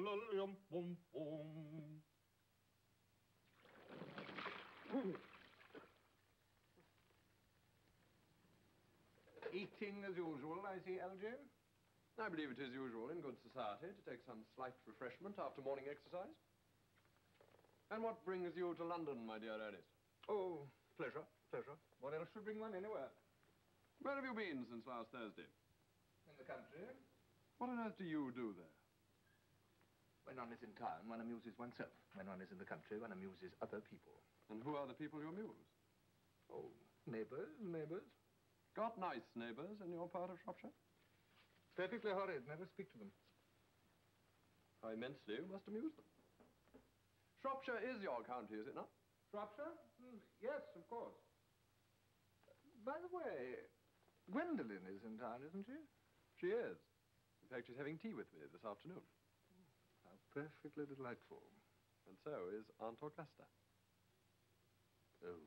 Eating as usual, I see, Algy. I believe it is usual in good society to take some slight refreshment after morning exercise. And what brings you to London, my dear Ernest? Oh, pleasure, pleasure. What else should bring one anywhere? Where have you been since last Thursday? In the country. What on earth do you do there? When one is in town, one amuses oneself. When one is in the country, one amuses other people. And who are the people you amuse? Oh, neighbors. Got nice neighbors in your part of Shropshire? Perfectly horrid. Never speak to them. How immensely you must amuse them. Shropshire is your county, is it not? Shropshire? Yes, of course. By the way, Gwendolen is in town, isn't she? She is. In fact, she's having tea with me this afternoon. How perfectly delightful. And so is Aunt Augusta. Oh.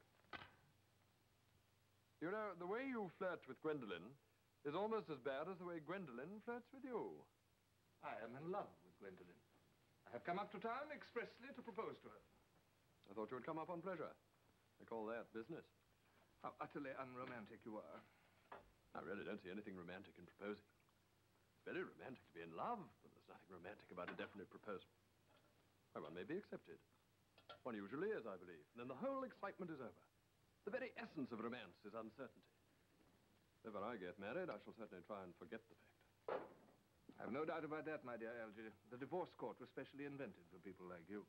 You know, the way you flirt with Gwendolen is almost as bad as the way Gwendolen flirts with you. I am in love with Gwendolen. I have come up to town expressly to propose to her. I thought you would come up on pleasure. I call that business. How utterly unromantic you are. I really don't see anything romantic in proposing. It's very romantic to be in love, but there's nothing romantic about a definite proposal. Why, one may be accepted. One usually is, I believe. And then the whole excitement is over. The very essence of romance is uncertainty. If ever I get married, I shall certainly try and forget the fact. I have no doubt about that, my dear Algy. The divorce court was specially invented for people like you.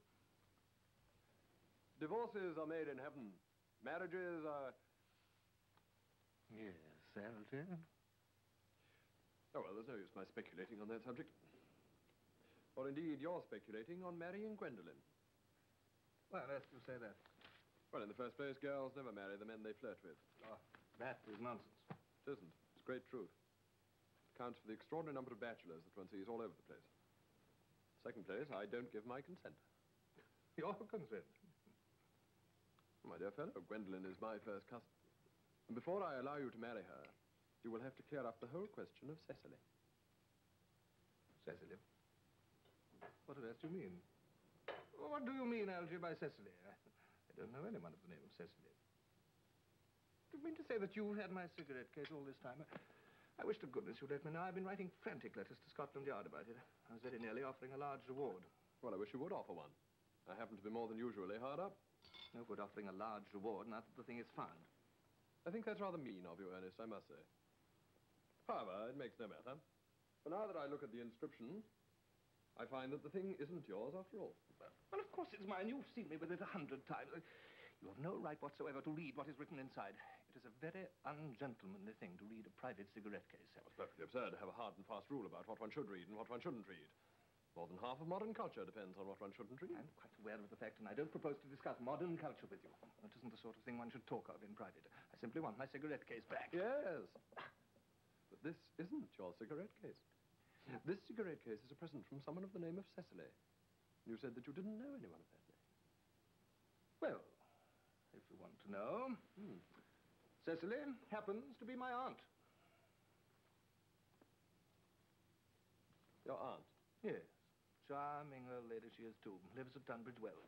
Divorces are made in heaven. Marriages are... Yes, Algy. Oh, well, there's no use my speculating on that subject. Or indeed, you're speculating on marrying Gwendolen. Well, let's you say that. Well, in the first place, girls never marry the men they flirt with. Oh, that is nonsense. It isn't. It's great truth. It counts for the extraordinary number of bachelors that one sees all over the place. Second place, I don't give my consent. Your consent? My dear fellow, Gwendolen is my first cousin. And before I allow you to marry her, you will have to clear up the whole question of Cecily. Cecily? What on earth do you mean? What do you mean, Algy, by Cecily? I don't know anyone of the name of Cecily. Do you mean to say that you had my cigarette case all this time? I wish to goodness you'd let me know. I've been writing frantic letters to Scotland Yard about it. I was very nearly offering a large reward. Well, I wish you would offer one. I happen to be more than usually hard up. No good offering a large reward now that the thing is found. I think that's rather mean of you, Ernest, I must say. However, it makes no matter. For now that I look at the inscription, I find that the thing isn't yours after all. Well, of course it's mine. You've seen me with it 100 times. You have no right whatsoever to read what is written inside. It is a very ungentlemanly thing to read a private cigarette case. It's perfectly absurd to have a hard and fast rule about what one should read and what one shouldn't read. More than half of modern culture depends on what one shouldn't read. I'm quite aware of the fact, and I don't propose to discuss modern culture with you. It isn't the sort of thing one should talk of in private. I simply want my cigarette case back. Yes. But this isn't your cigarette case. This cigarette case is a present from someone of the name of Cecily. You said that you didn't know anyone of that name. Well, if you want to know, Cecily happens to be my aunt. Your aunt? Yes. Charming old lady she is, too. Lives at Tunbridge Wells.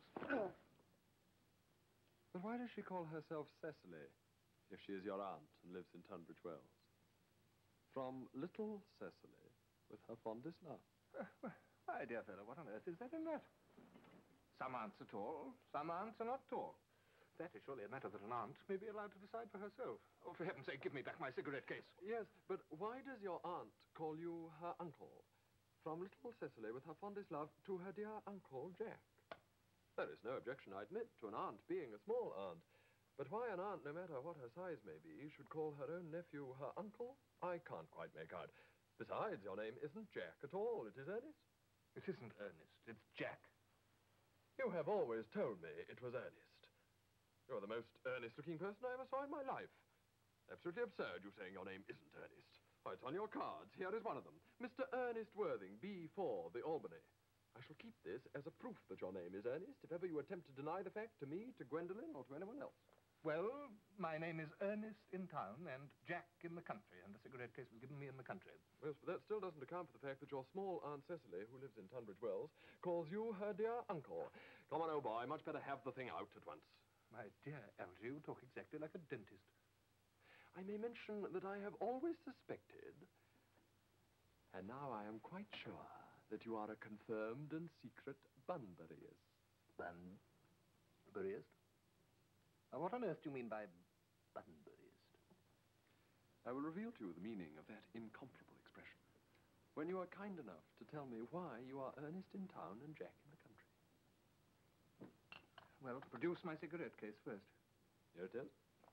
But why does she call herself Cecily if she is your aunt and lives in Tunbridge Wells? From little Cecily, with her fondest love. My dear fellow, what on earth is that in that? Some aunts are tall, some aunts are not tall. That is surely a matter that an aunt may be allowed to decide for herself. Oh, for heaven's sake, give me back my cigarette case. Yes, but why does your aunt call you her uncle? From little Cecily, with her fondest love, to her dear Uncle Jack. There is no objection, I admit, to an aunt being a small aunt. But why an aunt, no matter what her size may be, should call her own nephew her uncle, I can't quite make out. Besides, your name isn't Jack at all. It is Ernest. It isn't Ernest. It's Jack. You have always told me it was Ernest. You're the most earnest-looking person I ever saw in my life. Absolutely absurd, you saying your name isn't Ernest. Oh, it's on your cards. Here is one of them. Mr. Ernest Worthing, B4, the Albany. I shall keep this as a proof that your name is Ernest if ever you attempt to deny the fact to me, to Gwendolen, or to anyone else. Well, my name is Earnest in town and Jack in the country, and the cigarette case was given me in the country. Yes, but that still doesn't account for the fact that your small Aunt Cecily, who lives in Tunbridge Wells, calls you her dear uncle. Come on, old boy, much better have the thing out at once. My dear Algy, you talk exactly like a dentist. I may mention that I have always suspected, and now I am quite sure, that you are a confirmed and secret Bunburyist. Bunburyist? What on earth do you mean by Bunburyist? I will reveal to you the meaning of that incomparable expression when you are kind enough to tell me why you are Ernest in town and Jack in the country. Well, produce my cigarette case first. Here it is.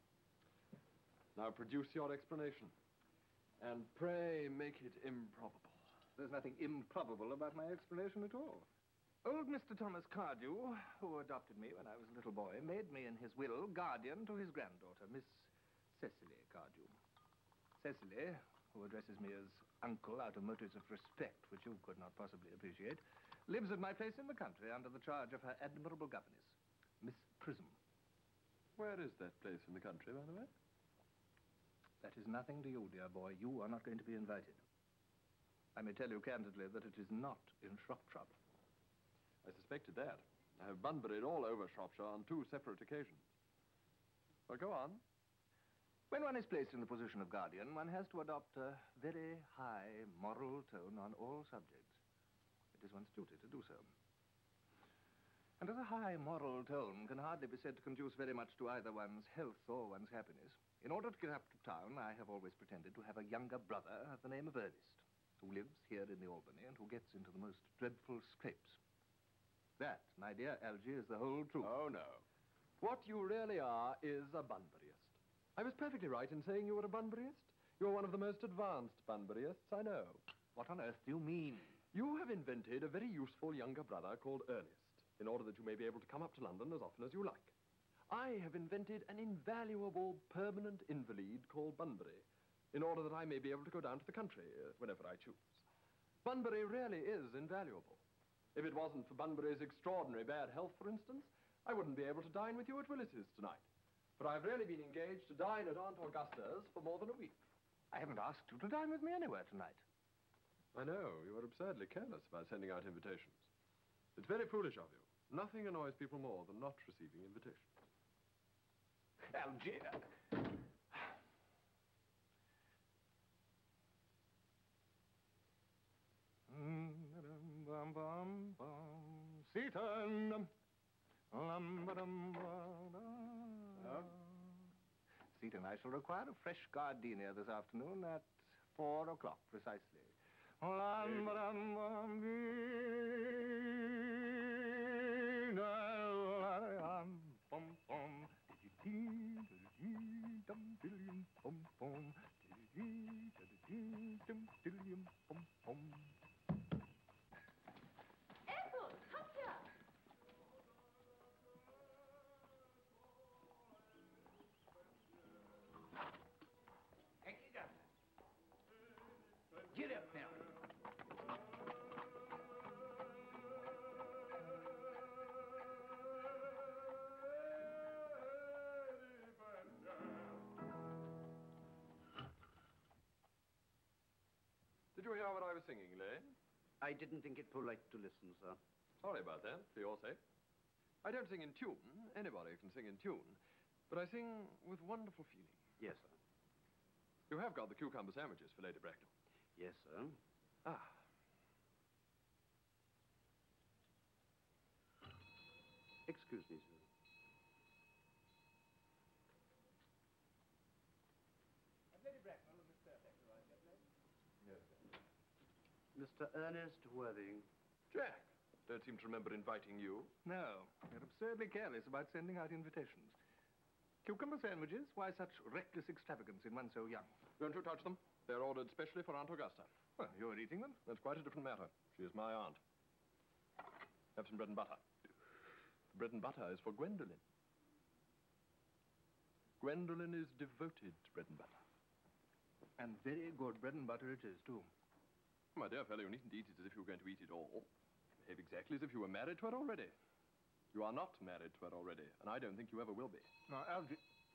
Now produce your explanation. And pray make it improbable. There's nothing improbable about my explanation at all. Old Mr. Thomas Cardew, who adopted me when I was a little boy, made me in his will guardian to his granddaughter, Miss Cecily Cardew. Cecily, who addresses me as uncle out of motives of respect, which you could not possibly appreciate, lives at my place in the country under the charge of her admirable governess, Miss Prism. Where is that place in the country, by the way? That is nothing to you, dear boy. You are not going to be invited. I may tell you candidly that it is not in Shropshire. I suspected that. I have Bunburied all over Shropshire on 2 separate occasions. Well, go on. When one is placed in the position of guardian, one has to adopt a very high moral tone on all subjects. It is one's duty to do so. And as a high moral tone can hardly be said to conduce very much to either one's health or one's happiness, in order to get up to town, I have always pretended to have a younger brother of the name of Earnest, who lives here in the Albany and who gets into the most dreadful scrapes. That, my dear Algy, is the whole truth. Oh, no. What you really are is a Bunburyist. I was perfectly right in saying you were a Bunburyist. You are one of the most advanced Bunburyists I know. What on earth do you mean? You have invented a very useful younger brother called Earnest, in order that you may be able to come up to London as often as you like. I have invented an invaluable permanent invalid called Bunbury, in order that I may be able to go down to the country whenever I choose. Bunbury really is invaluable. If it wasn't for Bunbury's extraordinary bad health, for instance, I wouldn't be able to dine with you at Willis's tonight. For I've really been engaged to dine at Aunt Augusta's for more than a week. I haven't asked you to dine with me anywhere tonight. I know. You are absurdly careless about sending out invitations. It's very foolish of you. Nothing annoys people more than not receiving invitations. Algy. Seaton. Seaton, I shall require a fresh gardenia this afternoon at 4 o'clock precisely. Get up now. Did you hear what I was singing, Lane? I didn't think it polite to listen, sir. Sorry about that, for your sake. I don't sing in tune. Anybody can sing in tune. But I sing with wonderful feeling. Yes, sir. You have got the cucumber sandwiches for Lady Bracknell. Yes, sir. Ah. Excuse me, sir. Lady Bracknell and Miss Fairfax arrived yet, late? Yes, sir. Mr. Ernest Worthing. Jack, don't seem to remember inviting you. No, you're absurdly careless about sending out invitations. Cucumber sandwiches? Why such reckless extravagance in one so young? Don't you touch them. They're ordered specially for Aunt Augusta. Well, you're eating them? That's quite a different matter. She is my aunt. Have some bread and butter. The bread and butter is for Gwendolen. Gwendolen is devoted to bread and butter. And very good bread and butter it is, too. My dear fellow, you needn't eat it as if you were going to eat it all. Behave exactly as if you were married to her already. You are not married to her already, and I don't think you ever will be. Now, Algy...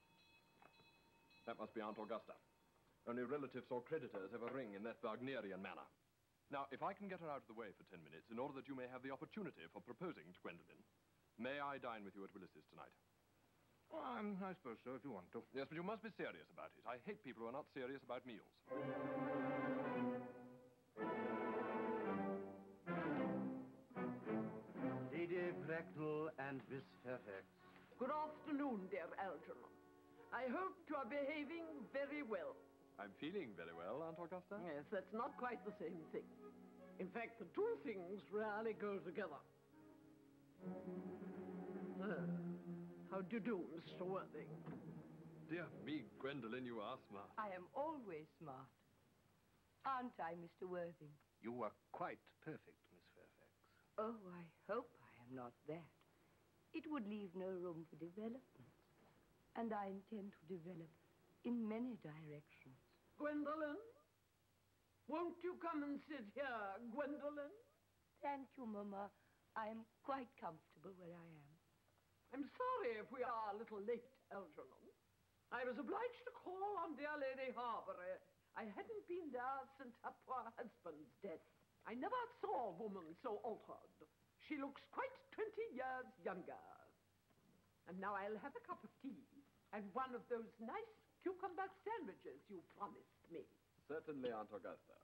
That must be Aunt Augusta. Only relatives or creditors ever ring in that Wagnerian manner. Now, if I can get her out of the way for 10 minutes in order that you may have the opportunity for proposing to Gwendolen, may I dine with you at Willis's tonight? Oh, I suppose so, if you want to. Yes, but you must be serious about it. I hate people who are not serious about meals. Lady Bracknell and Miss Fairfax. Good afternoon, dear Algernon. I hope you are behaving very well. I'm feeling very well, Aunt Augusta. Yes, that's not quite the same thing. In fact, the two things rarely go together. How do you do, Mr. Worthing? Dear me, Gwendolen, you are smart. I am always smart. Aren't I, Mr. Worthing? You are quite perfect, Miss Fairfax. Oh, I hope I am not that. It would leave no room for development. And I intend to develop in many directions. Gwendolen? Won't you come and sit here, Gwendolen? Thank you, Mama. I am quite comfortable where I am. I'm sorry if we are a little late, Algernon. I was obliged to call on dear Lady Harbury. I hadn't been there since her poor husband's death. I never saw a woman so altered. She looks quite 20 years younger. And now I'll have a cup of tea and one of those nice cucumber sandwiches you promised me. Certainly, Aunt Augusta.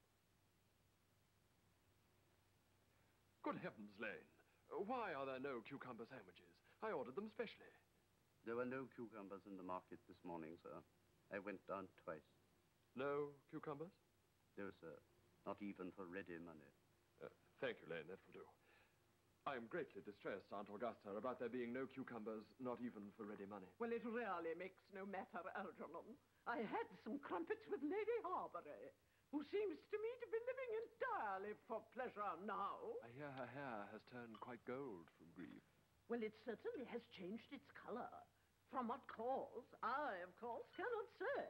Good heavens, Lane. Why are there no cucumber sandwiches? I ordered them specially. There were no cucumbers in the market this morning, sir. I went down twice. No cucumbers? No, sir. Not even for ready money. Thank you, Lane. That will do. I am greatly distressed, Aunt Augusta, about there being no cucumbers, not even for ready money. Well, it really makes no matter, Algernon. I had some crumpets with Lady Harbury, who seems to me to be living entirely for pleasure now. I hear her hair has turned quite gold from grief. Well, it certainly has changed its color. From what cause, I, of course, cannot say.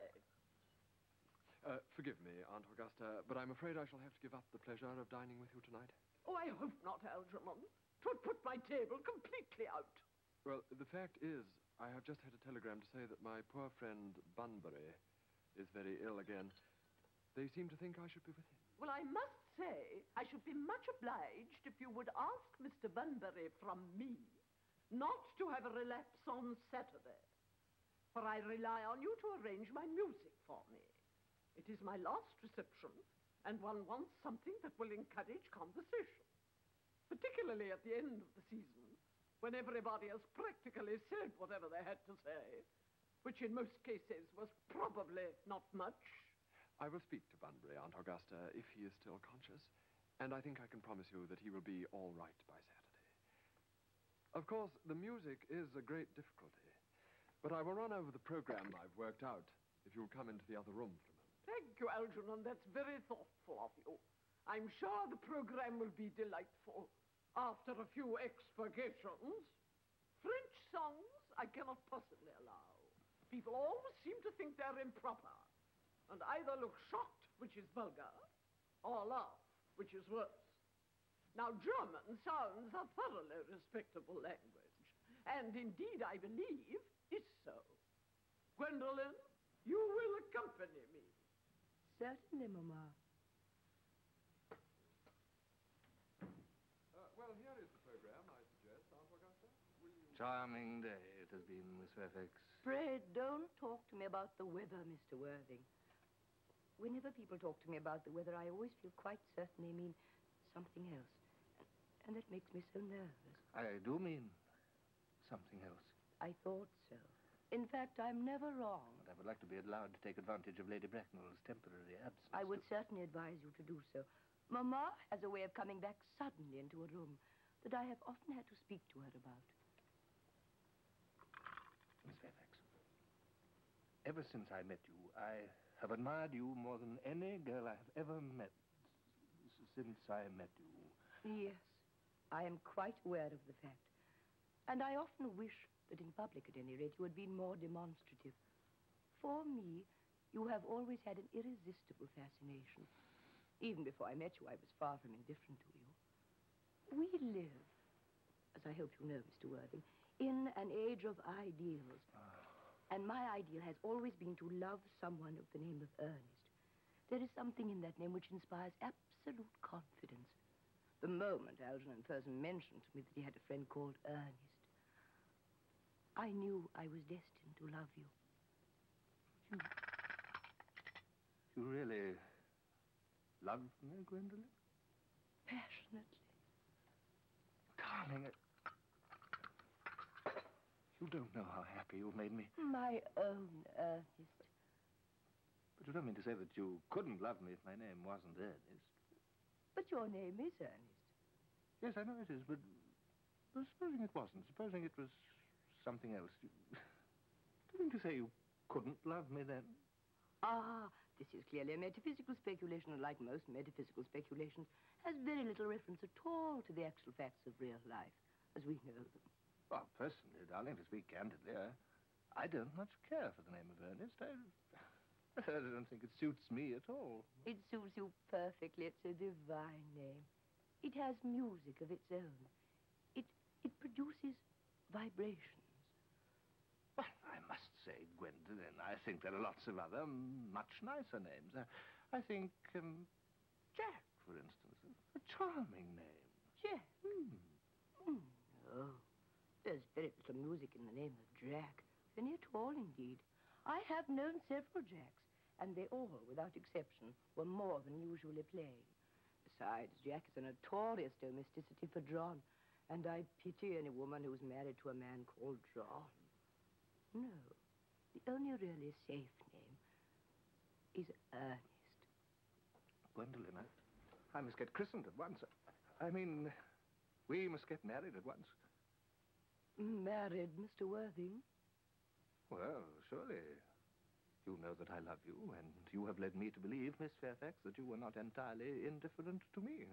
Forgive me, Aunt Augusta, but I'm afraid I shall have to give up the pleasure of dining with you tonight. Oh, I hope not, Algernon. 'Twould put my table completely out. Well, the fact is, I have just had a telegram to say that my poor friend Bunbury is very ill again. They seem to think I should be with him. Well, I must say, I should be much obliged if you would ask Mr. Bunbury from me not to have a relapse on Saturday. For I rely on you to arrange my music for me. It is my last reception, and one wants something that will encourage conversation. Particularly at the end of the season, when everybody has practically said whatever they had to say, which in most cases was probably not much. I will speak to Bunbury, Aunt Augusta, if he is still conscious, and I think I can promise you that he will be all right by Saturday. Of course, the music is a great difficulty, but I will run over the program I've worked out if you'll come into the other room for a moment. Thank you, Algernon. That's very thoughtful of you. I'm sure the program will be delightful. After a few expurgations, French songs I cannot possibly allow. People always seem to think they're improper, and either look shocked, which is vulgar, or laugh, which is worse. Now, German sounds a thoroughly respectable language, and indeed, I believe, is so. Gwendolen, you will accompany me. Certainly, Mama. Well, here is the program, I suggest, Aunt Augusta. Will you... Charming day it has been, Miss Fairfax. Pray don't talk to me about the weather, Mr. Worthing. Whenever people talk to me about the weather, I always feel quite certain they mean something else. And that makes me so nervous. I do mean something else. I thought so. In fact, I'm never wrong. But I would like to be allowed to take advantage of Lady Bracknell's temporary absence. I would certainly advise you to do so. Mamma has a way of coming back suddenly into a room that I have often had to speak to her about. Miss Fairfax, ever since I met you, I have admired you more than any girl I have ever met since I met you. Yes, I am quite aware of the fact. And I often wish that in public, at any rate, you had been more demonstrative. For me, you have always had an irresistible fascination. Even before I met you, I was far from indifferent to you. We live, as I hope you know, Mr. Worthing, in an age of ideals. And my ideal has always been to love someone of the name of Ernest. There is something in that name which inspires absolute confidence. The moment Algernon first mentioned to me that he had a friend called Earnest, I knew I was destined to love you. You really love me, Gwendolen? Passionately. Darling, you don't know how happy you've made me. My own Ernest. But you don't mean to say that you couldn't love me if my name wasn't Ernest. But your name is Ernest. Yes, I know it is, but supposing it wasn't, supposing it was something else. Do you mean to say you couldn't love me then? Ah, this is clearly a metaphysical speculation, and like most metaphysical speculations, has very little reference at all to the actual facts of real life, as we know them. Well, personally, darling, to speak candidly, I don't much care for the name of Ernest. I don't think it suits me at all. It suits you perfectly. It's a divine name. It has music of its own. It produces vibrations. Well, I must say, Gwendolen, I think there are lots of other much nicer names. I think Jack, for instance, a charming name. Jack? No. There's very little music in the name of Jack. Any at all, indeed. I have known several Jacks, and they all, without exception, were more than usually plain. Besides, Jack is a notorious domesticity for John, and I pity any woman who's married to a man called John. No, the only really safe name is Earnest. Gwendolen, I must get christened at once. I mean, we must get married at once. Married, Mr. Worthing? Well, surely you know that I love you, and you have led me to believe, Miss Fairfax, that you were not entirely indifferent to me.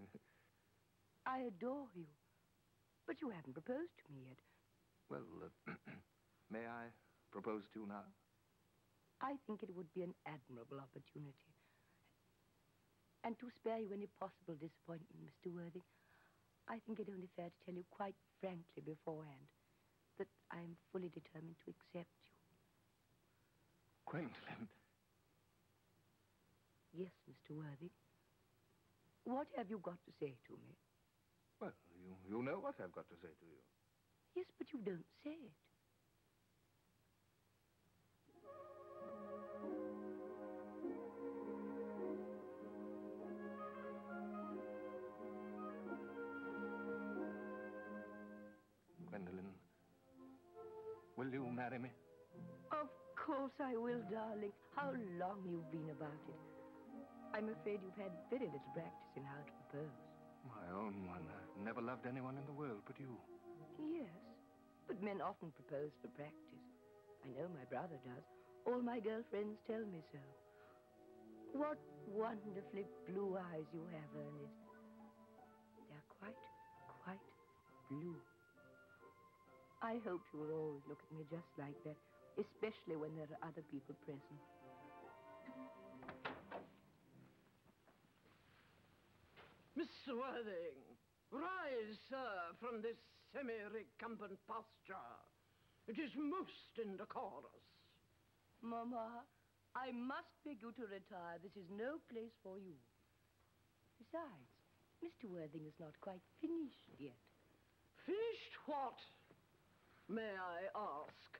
I adore you, but you haven't proposed to me yet. Well, may I propose to you now? I think it would be an admirable opportunity. And to spare you any possible disappointment, Mr. Worthing, I think it only fair to tell you quite frankly beforehand that I am fully determined to accept you. Gwendolen. Yes, Mr. Worthing. What have you got to say to me? Well, you know what I've got to say to you. Yes, but you don't say it. Gwendolen, will you marry me? Of course I will, darling. How long you've been about it. I'm afraid you've had very little practice in how to propose. My own one. I've never loved anyone in the world but you. Yes, but men often propose for practice. I know my brother does. All my girlfriends tell me so. What wonderfully blue eyes you have, Ernest. They're quite blue. I hope you will always look at me just like that, especially when there are other people present. Mr. Worthing, rise, sir, from this semi-recumbent posture. It is most indecorous. Mama, I must beg you to retire. This is no place for you. Besides, Mr. Worthing is not quite finished yet. Finished what, may I ask?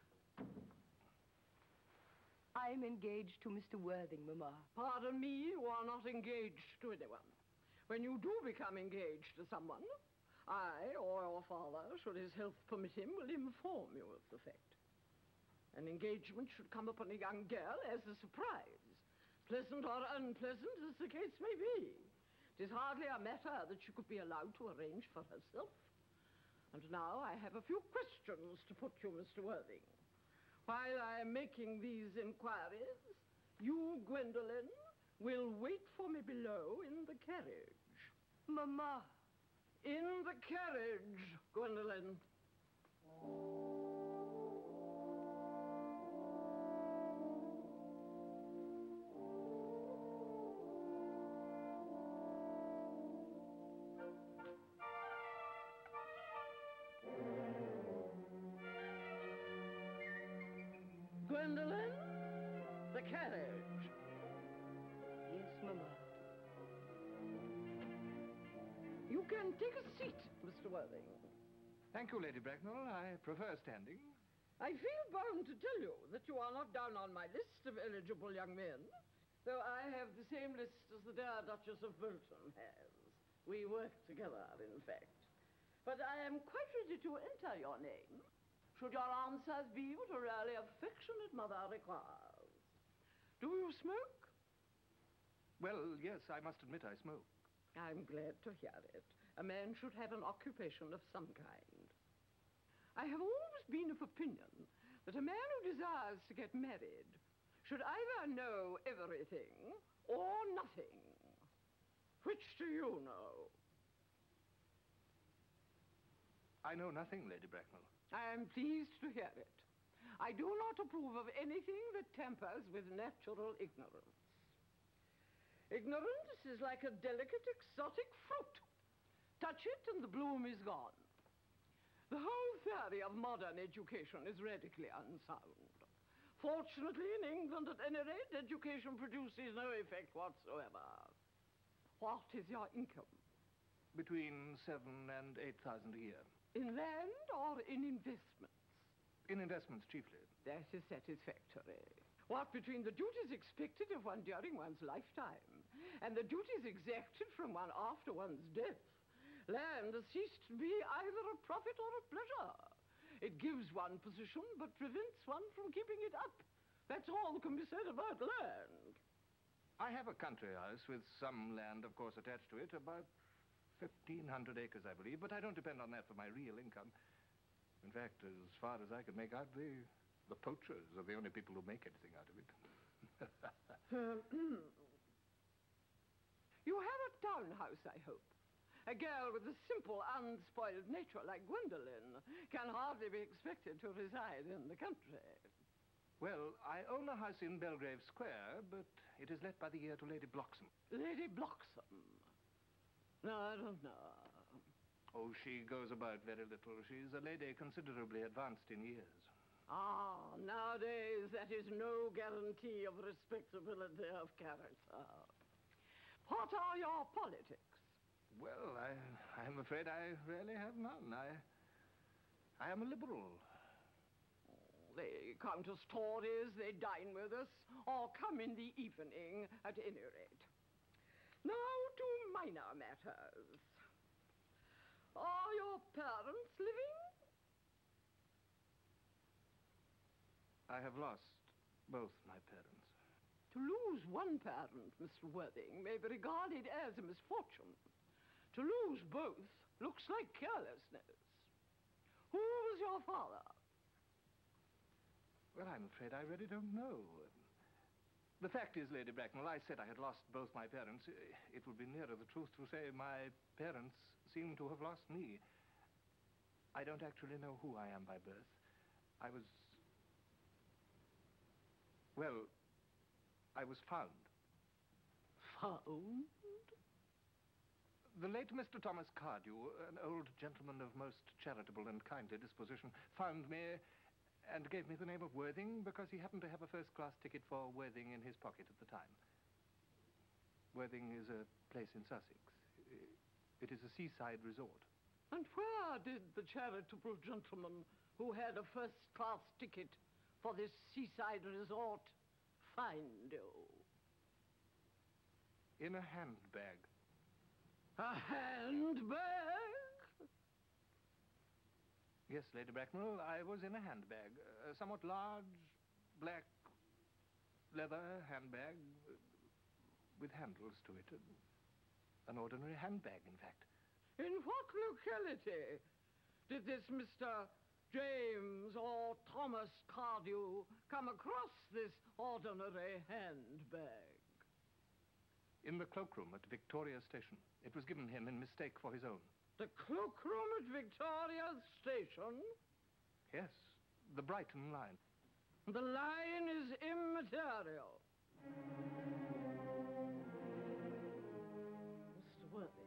I'm engaged to Mr. Worthing, Mama. Pardon me, you are not engaged to anyone. When you do become engaged to someone, I, or your father, should his health permit him, will inform you of the fact. An engagement should come upon a young girl as a surprise, pleasant or unpleasant as the case may be. It is hardly a matter that she could be allowed to arrange for herself. And now I have a few questions to put you, Mr. Worthing. While I am making these inquiries, you, Gwendolen, will wait for me below in the carriage. Mama. In the carriage, Gwendolen. Gwendolen, the carriage. Yes, Mamma. You can take a seat, Mr. Worthing. Thank you, Lady Bracknell. I prefer standing. I feel bound to tell you that you are not down on my list of eligible young men, though I have the same list as the dear Duchess of Bolton has. We work together, in fact. But I am quite ready to enter your name, should your answers be what a really affectionate mother requires. Do you smoke? Well, yes, I must admit I smoke. I'm glad to hear it. A man should have an occupation of some kind. I have always been of opinion that a man who desires to get married should either know everything or nothing. Which do you know? I know nothing, Lady Bracknell. I am pleased to hear it. I do not approve of anything that tampers with natural ignorance. Ignorance is like a delicate exotic fruit. Touch it and the bloom is gone. The whole theory of modern education is radically unsound. Fortunately, in England, at any rate, education produces no effect whatsoever. What is your income? Between 7,000 and 8,000 a year. In land or in investments? In investments, chiefly. That is satisfactory. What between the duties expected of one during one's lifetime and the duties exacted from one after one's death, land has ceased to be either a profit or a pleasure. It gives one position but prevents one from keeping it up. That's all that can be said about land. I have a country house with some land, of course, attached to it, about 1,500 acres, I believe, but I don't depend on that for my real income. In fact, as far as I can make out, the poachers are the only people who make anything out of it. You have a townhouse, I hope. A girl with a simple, unspoiled nature like Gwendolen can hardly be expected to reside in the country. Well, I own a house in Belgrave Square, but it is let by the year to Lady Bloxham. Lady Bloxham? No, I don't know. Oh, she goes about very little. She's a lady considerably advanced in years. Ah, nowadays that is no guarantee of respectability of character. What are your politics? Well, I'm afraid I really have none. I am a liberal. They come to stories, they dine with us, or come in the evening, at any rate. Now to minor matters. Are your parents living? I have lost both my parents. To lose one parent, Mr. Worthing, may be regarded as a misfortune. To lose both looks like carelessness. Who was your father? Well, I'm afraid I really don't know. The fact is, Lady Bracknell, I said I had lost both my parents. It would be nearer the truth to say my parents seem to have lost me. I don't actually know who I am by birth. I was found. Found? The late Mr. Thomas Cardew, an old gentleman of most charitable and kindly disposition, found me and gave me the name of Worthing because he happened to have a first-class ticket for Worthing in his pocket at the time. Worthing is a place in Sussex. It is a seaside resort. And where did the charitable gentleman who had a first-class ticket for this seaside resort find you? In a handbag. A handbag? Yes, Lady Bracknell, I was in a handbag. A somewhat large, black, leather handbag with handles to it. An ordinary handbag, in fact. In what locality did this Mr. James or Thomas Cardew come across this ordinary handbag? In the cloakroom at Victoria Station. It was given him in mistake for his own. The cloakroom at Victoria Station? Yes, the Brighton line. The line is immaterial. Mr. Worthing,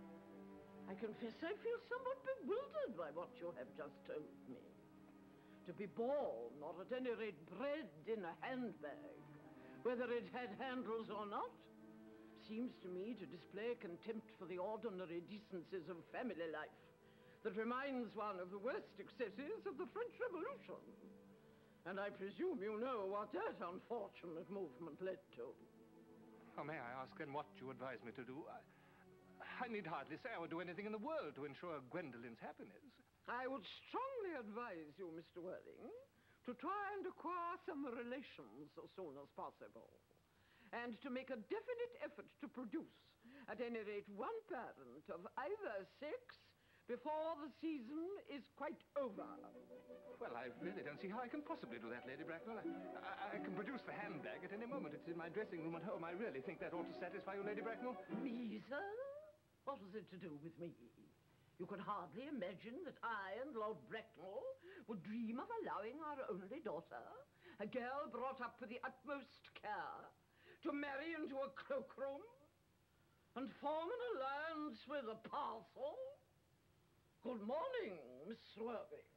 I confess I feel somewhat bewildered by what you have just told me. To be born, or at any rate bred, in a handbag, whether it had handles or not, seems to me to display contempt for the ordinary decencies of family life that reminds one of the worst excesses of the French Revolution. And I presume you know what that unfortunate movement led to. Oh, may I ask then what you advise me to do? I need hardly say I would do anything in the world to ensure Gwendolyn's happiness. I would strongly advise you, Mr. Worthing, to try and acquire some relations as soon as possible, and to make a definite effort to produce, at any rate, one parent of either sex before the season is quite over. Well, I really don't see how I can possibly do that, Lady Bracknell. I can produce the handbag at any moment. It's in my dressing room at home. I really think that ought to satisfy you, Lady Bracknell. Me, sir? What has it to do with me? You can hardly imagine that I and Lord Bracknell would dream of allowing our only daughter, a girl brought up with the utmost care, to marry into a cloakroom and form an alliance with a parcel? Good morning, Miss Worthing.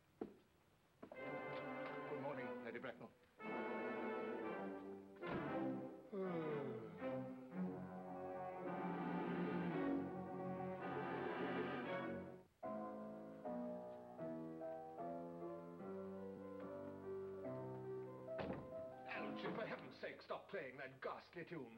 Good morning, Lady Bracknell. Algy, for heaven's sake, stop playing that ghastly tune.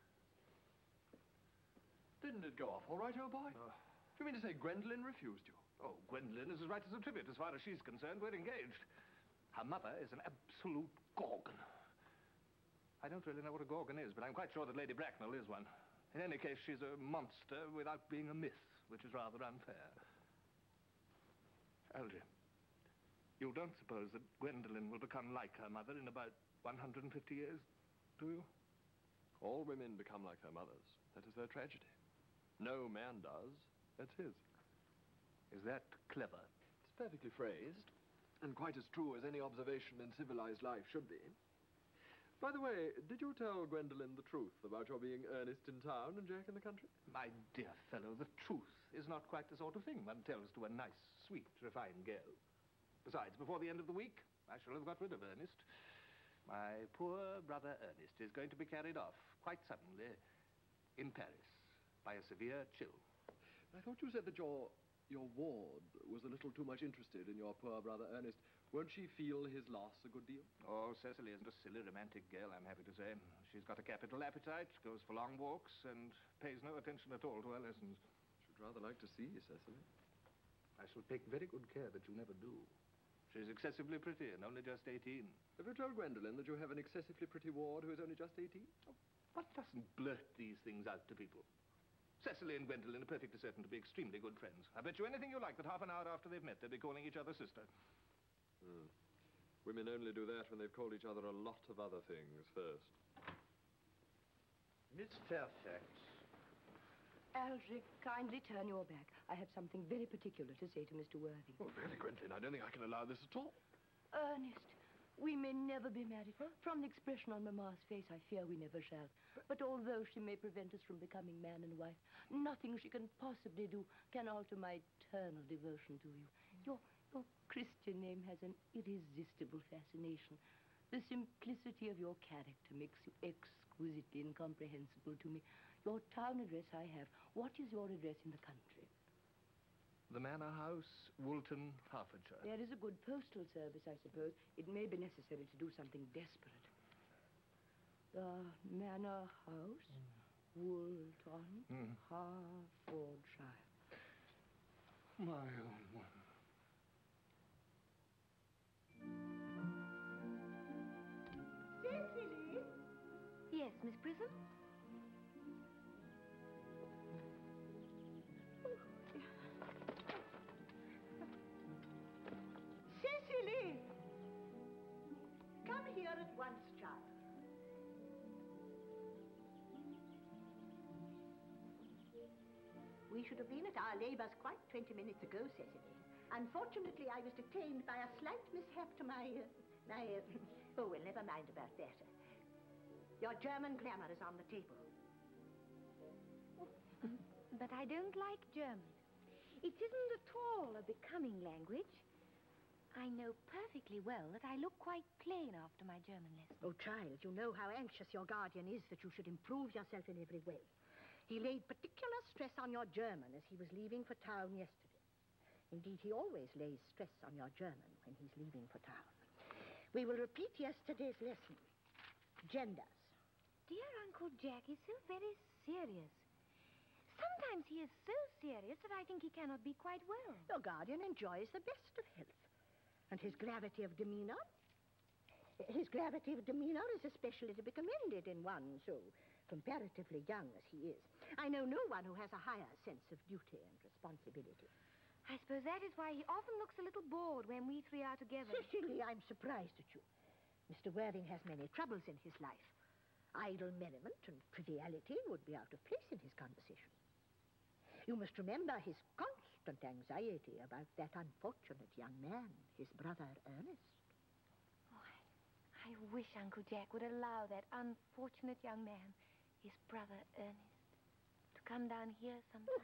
Didn't it go off all right, old boy? Do you mean to say Gwendolyn refused you? Oh, Gwendolyn is as right as a trivet. As far as she's concerned, we're engaged. Her mother is an absolute gorgon. I don't really know what a gorgon is, but I'm quite sure that Lady Bracknell is one. In any case, she's a monster without being a myth, which is rather unfair. Algy, you don't suppose that Gwendolyn will become like her mother in about 150 years, do you? All women become like their mothers. That is their tragedy. No man does. That's his. Is that clever? It's perfectly phrased, and quite as true as any observation in civilized life should be. By the way, did you tell Gwendolyn the truth about your being Ernest in town and Jack in the country? My dear fellow, the truth is not quite the sort of thing one tells to a nice, sweet, refined girl. Besides, before the end of the week, I shall have got rid of Ernest. My poor brother Ernest is going to be carried off, quite suddenly, in Paris, by a severe chill. I thought you said that your ward was a little too much interested in your poor brother Ernest. Won't she feel his loss a good deal? Oh, Cecily isn't a silly, romantic girl, I'm happy to say. She's got a capital appetite, goes for long walks, and pays no attention at all to her lessons. Should rather like to see you, Cecily. I shall take very good care that you never do. She's excessively pretty and only just 18. Have you told Gwendolyn that you have an excessively pretty ward who is only just 18? Oh, one doesn't blurt these things out to people. Cecily and Gwendolyn are perfectly certain to be extremely good friends. I bet you anything you like that half an hour after they've met, they'll be calling each other sister. Women only do that when they've called each other a lot of other things first. Miss Fairfax. Algy, kindly turn your back. I have something very particular to say to Mr. Worthing. Oh, really, Gwendolyn, I don't think I can allow this at all. Ernest, we may never be married. From the expression on Mamma's face, I fear we never shall. But although she may prevent us from becoming man and wife, nothing she can possibly do can alter my eternal devotion to you. Your Christian name has an irresistible fascination. The simplicity of your character makes you exquisitely incomprehensible to me. Your town address I have. What is your address in the country? The Manor House, Woolton, Hertfordshire. There is a good postal service, I suppose. It may be necessary to do something desperate. The Manor House, Woolton, Hertfordshire. My own one. Cecily? Yes, Miss Prism? Cecily! Come here at once, child. We should have been at our labours quite 20 minutes ago, Cecily. Unfortunately, I was detained by a slight mishap to oh, well, never mind about that. Your German grammar is on the table. But I don't like German. It isn't at all a becoming language. I know perfectly well that I look quite plain after my German lesson. Oh, child, you know how anxious your guardian is that you should improve yourself in every way. He laid particular stress on your German as he was leaving for town yesterday. Indeed, he always lays stress on your German when he's leaving for town. We will repeat yesterday's lesson. Genders. Dear Uncle Jack is so very serious. Sometimes he is so serious that I think he cannot be quite well. Your guardian enjoys the best of health. And his gravity of demeanor? His gravity of demeanor is especially to be commended in one so comparatively young as he is. I know no one who has a higher sense of duty and responsibility. I suppose that is why he often looks a little bored when we three are together. Cecily, I'm surprised at you. Mr. Worthing has many troubles in his life. Idle merriment and triviality would be out of place in his conversation. You must remember his constant anxiety about that unfortunate young man, his brother Ernest. Oh, I wish Uncle Jack would allow that unfortunate young man, his brother Ernest, to come down here sometime.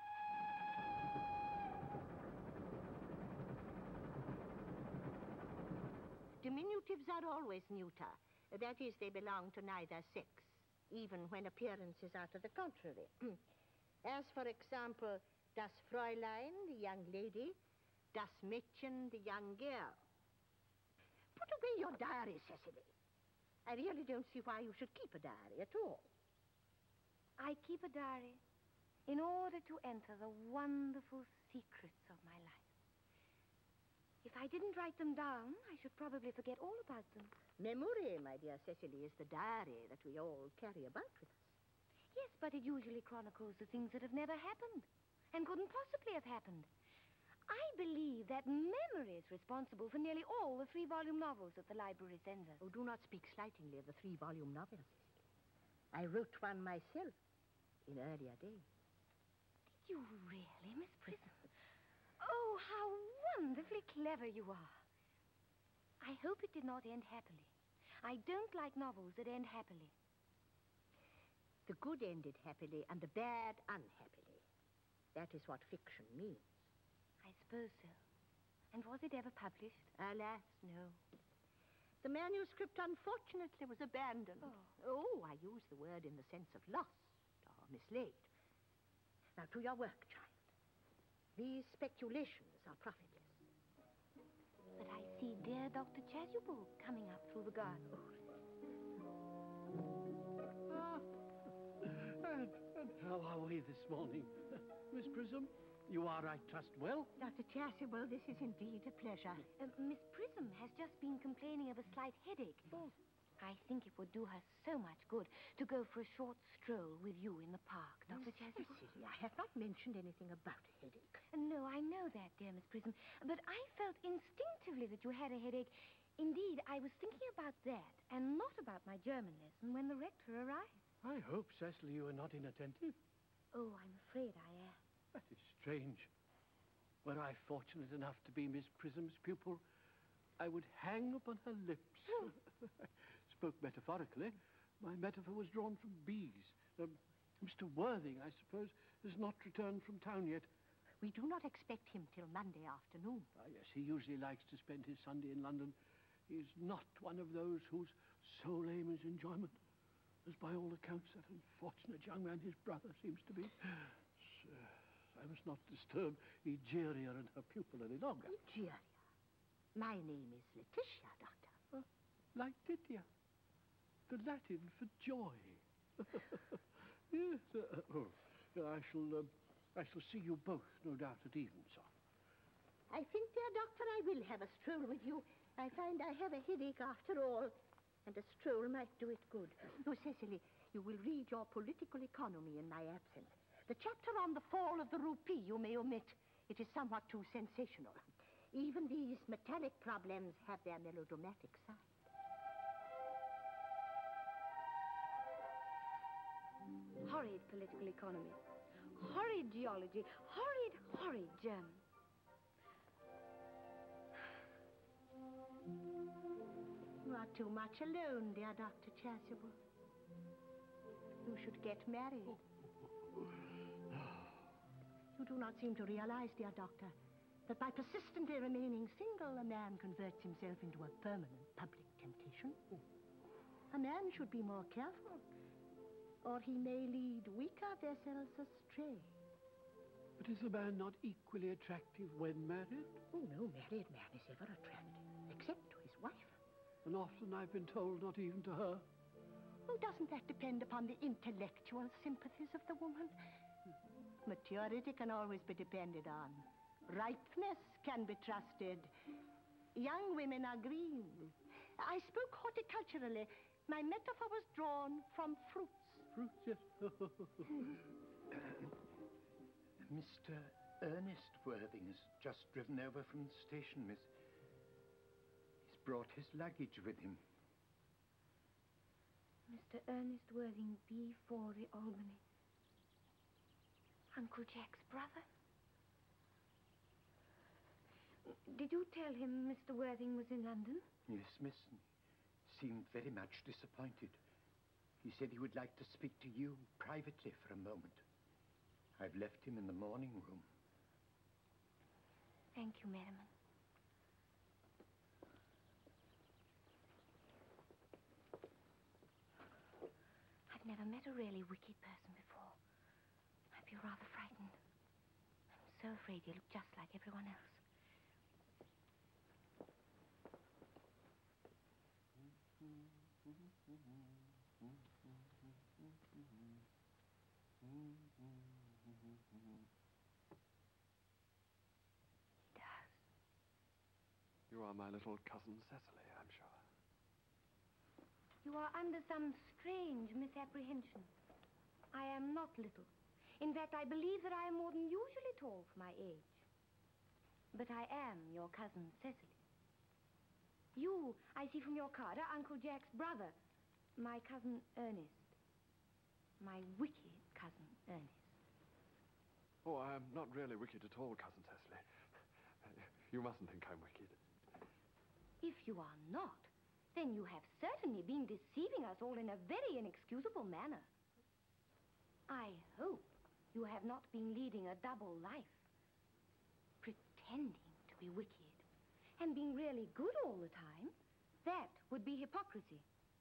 Diminutives are always neuter. That is, they belong to neither sex, even when appearances are to the contrary. As, for example, das Fräulein, the young lady, das Mädchen, the young girl. Put away your diary, Cecily. I really don't see why you should keep a diary at all. I keep a diary in order to enter the wonderful secrets of my life. If I didn't write them down, I should probably forget all about them. Memory, my dear Cecily, is the diary that we all carry about with us. Yes, but it usually chronicles the things that have never happened and couldn't possibly have happened. I believe that memory is responsible for nearly all the 3-volume novels that the library sends us. Oh, do not speak slightingly of the 3-volume novels, Cecily. I wrote one myself in earlier days. Did you really, Miss Prism? Oh, how wonderfully clever you are. I hope it did not end happily. I don't like novels that end happily. The good ended happily and the bad unhappily. That is what fiction means. I suppose so. And was it ever published? Alas, no. The manuscript, unfortunately, was abandoned. Oh, I use the word in the sense of lost or mislaid. Now, to your work, child. These speculations are profitless. But I see dear Dr. Chasuble coming up through the garden. And how are we this morning? Miss Prism, you are, I trust, well? Dr. Chasuble, this is indeed a pleasure. Miss Prism has just been complaining of a slight headache. Oh. I think it would do her so much good to go for a short stroll with you in the park, Dr. Chasuble. Cecily, I have not mentioned anything about a headache. No, I know that, dear Miss Prism. But I felt instinctively that you had a headache. Indeed, I was thinking about that and not about my German lesson when the rector arrived. I hope, Cecily, you are not inattentive. Oh, I'm afraid I am. That is strange. Were I fortunate enough to be Miss Prism's pupil, I would hang upon her lips. Spoke metaphorically. My metaphor was drawn from bees. Mr. Worthing, I suppose, has not returned from town yet. We do not expect him till Monday afternoon. Ah, yes, he usually likes to spend his Sunday in London. He's not one of those whose sole aim is enjoyment, as by all accounts that unfortunate young man, his brother, seems to be. Sir, I must not disturb Egeria and her pupil any longer. Egeria? My name is Letitia, Doctor. Like Lydia. The Latin for joy. Yes. I shall see you both, no doubt, at evensong. I think, dear Doctor, I will have a stroll with you. I find I have a headache after all, and a stroll might do it good. Oh, Cecily, you will read your political economy in my absence. The chapter on the fall of the rupee you may omit. It is somewhat too sensational. Even these metallic problems have their melodramatic side. Horrid political economy. Horrid geology. Horrid German. You are too much alone, dear Dr. Chasuble. You should get married. You do not seem to realize, dear Doctor, that by persistently remaining single, a man converts himself into a permanent public temptation. A man should be more careful, or he may lead weaker vessels astray. But is a man not equally attractive when married? Oh, no married man is ever attractive, except to his wife. And often I've been told not even to her. Oh, doesn't that depend upon the intellectual sympathies of the woman? Maturity can always be depended on. Ripeness can be trusted. Young women are green. I spoke horticulturally. My metaphor was drawn from fruits. Fruits, yes. Mr. Ernest Worthing has just driven over from the station, miss. He's brought his luggage with him. Mr. Ernest Worthing, B4, the Albany. Uncle Jack's brother? Did you tell him Mr. Worthing was in London? Yes, miss. He seemed very much disappointed. He said he would like to speak to you privately for a moment. I've left him in the morning room. Thank you, Merriman. I've never met a really wicked person before. I feel rather frightened. I'm so afraid you look just like everyone else. He does. You are my little cousin Cecily, I'm sure. You are under some strange misapprehension. I am not little. In fact, I believe that I am more than usually tall for my age. But I am your cousin Cecily. You, I see from your card, are Uncle Jack's brother, my cousin Ernest. My wicked cousin Ernest. Oh, I'm not really wicked at all, Cousin Cecily. You mustn't think I'm wicked. If you are not, then you have certainly been deceiving us all in a very inexcusable manner. I hope you have not been leading a double life, pretending to be wicked and being really good all the time. That would be hypocrisy.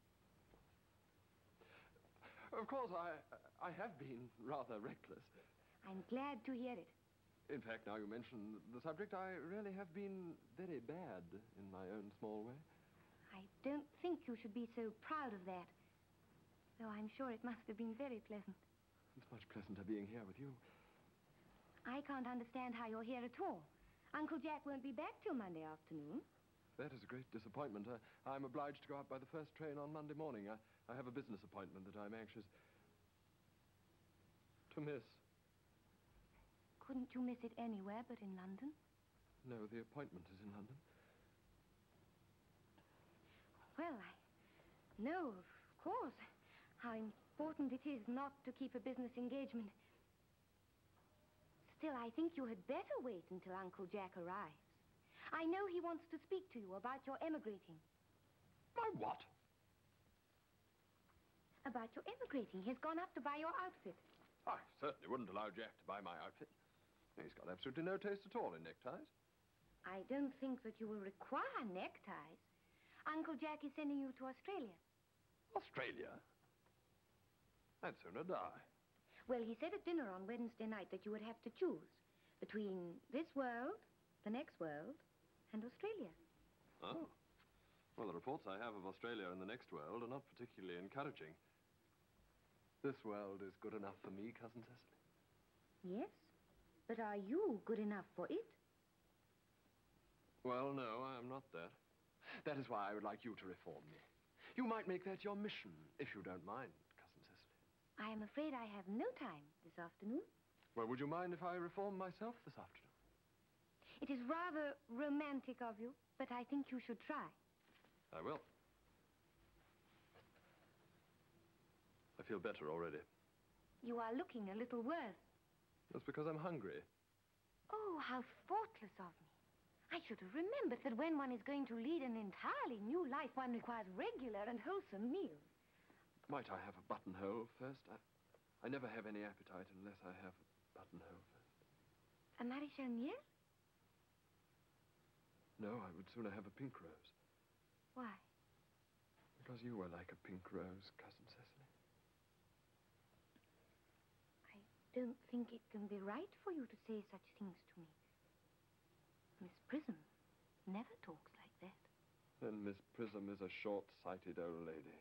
Of course, I have been rather reckless. I'm glad to hear it. In fact, now you mention the subject, I really have been very bad in my own small way. I don't think you should be so proud of that, though I'm sure it must have been very pleasant. It's much pleasanter being here with you. I can't understand how you're here at all. Uncle Jack won't be back till Monday afternoon. That is a great disappointment. I'm obliged to go out by the first train on Monday morning. I have a business appointment that I'm anxious to miss. Couldn't you miss it anywhere but in London? No, the appointment is in London. Well, I know, of course, how important it is not to keep a business engagement. Still, I think you had better wait until Uncle Jack arrives. I know he wants to speak to you about your emigrating. My what? About your emigrating. He's gone up to buy your outfit. I certainly wouldn't allow Jack to buy my outfit. He's got absolutely no taste at all in neckties. I don't think that you will require neckties. Uncle Jack is sending you to Australia. Australia? I'd sooner die. Well, he said at dinner on Wednesday night that you would have to choose between this world, the next world, and Australia. Oh. Well, the reports I have of Australia and the next world are not particularly encouraging. This world is good enough for me, Cousin Cecily. Yes, but are you good enough for it? Well, no, I'm not that. That is why I would like you to reform me. You might make that your mission, if you don't mind, Cousin Cecily. I am afraid I have no time this afternoon. Well, would you mind if I reform myself this afternoon? It is rather romantic of you, but I think you should try. I will. I feel better already. You are looking a little worse. That's because I'm hungry. Oh, how thoughtless of me. I should have remembered that when one is going to lead an entirely new life, one requires regular and wholesome meals. Might I have a buttonhole first? I never have any appetite unless I have a buttonhole first. A Maréchal Niel? No, I would sooner have a pink rose. Why? Because you were like a pink rose, Cousin Cecily. I don't think it can be right for you to say such things to me. Miss Prism never talks like that. Then Miss Prism is a short-sighted old lady.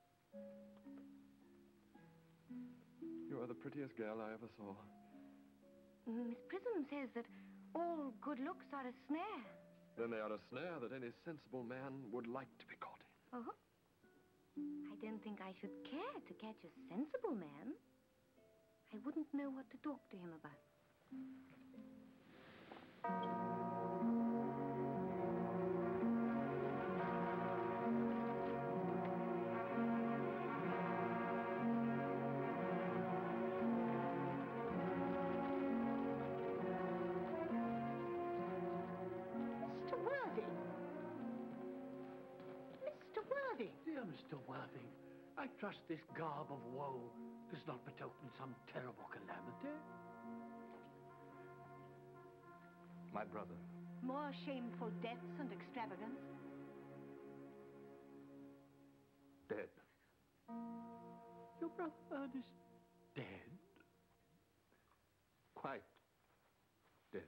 You are the prettiest girl I ever saw. Miss Prism says that all good looks are a snare. Then they are a snare that any sensible man would like to be caught in. Oh? I don't think I should care to catch a sensible man. I wouldn't know what to talk to him about. Mr. Worthing. Mr. Worthing. Dear Mr. Worthing, I trust this garb of woe does not betoken some terrible calamity. My brother. More shameful deaths and extravagance. Dead. Your brother Ernest dead? Quite dead.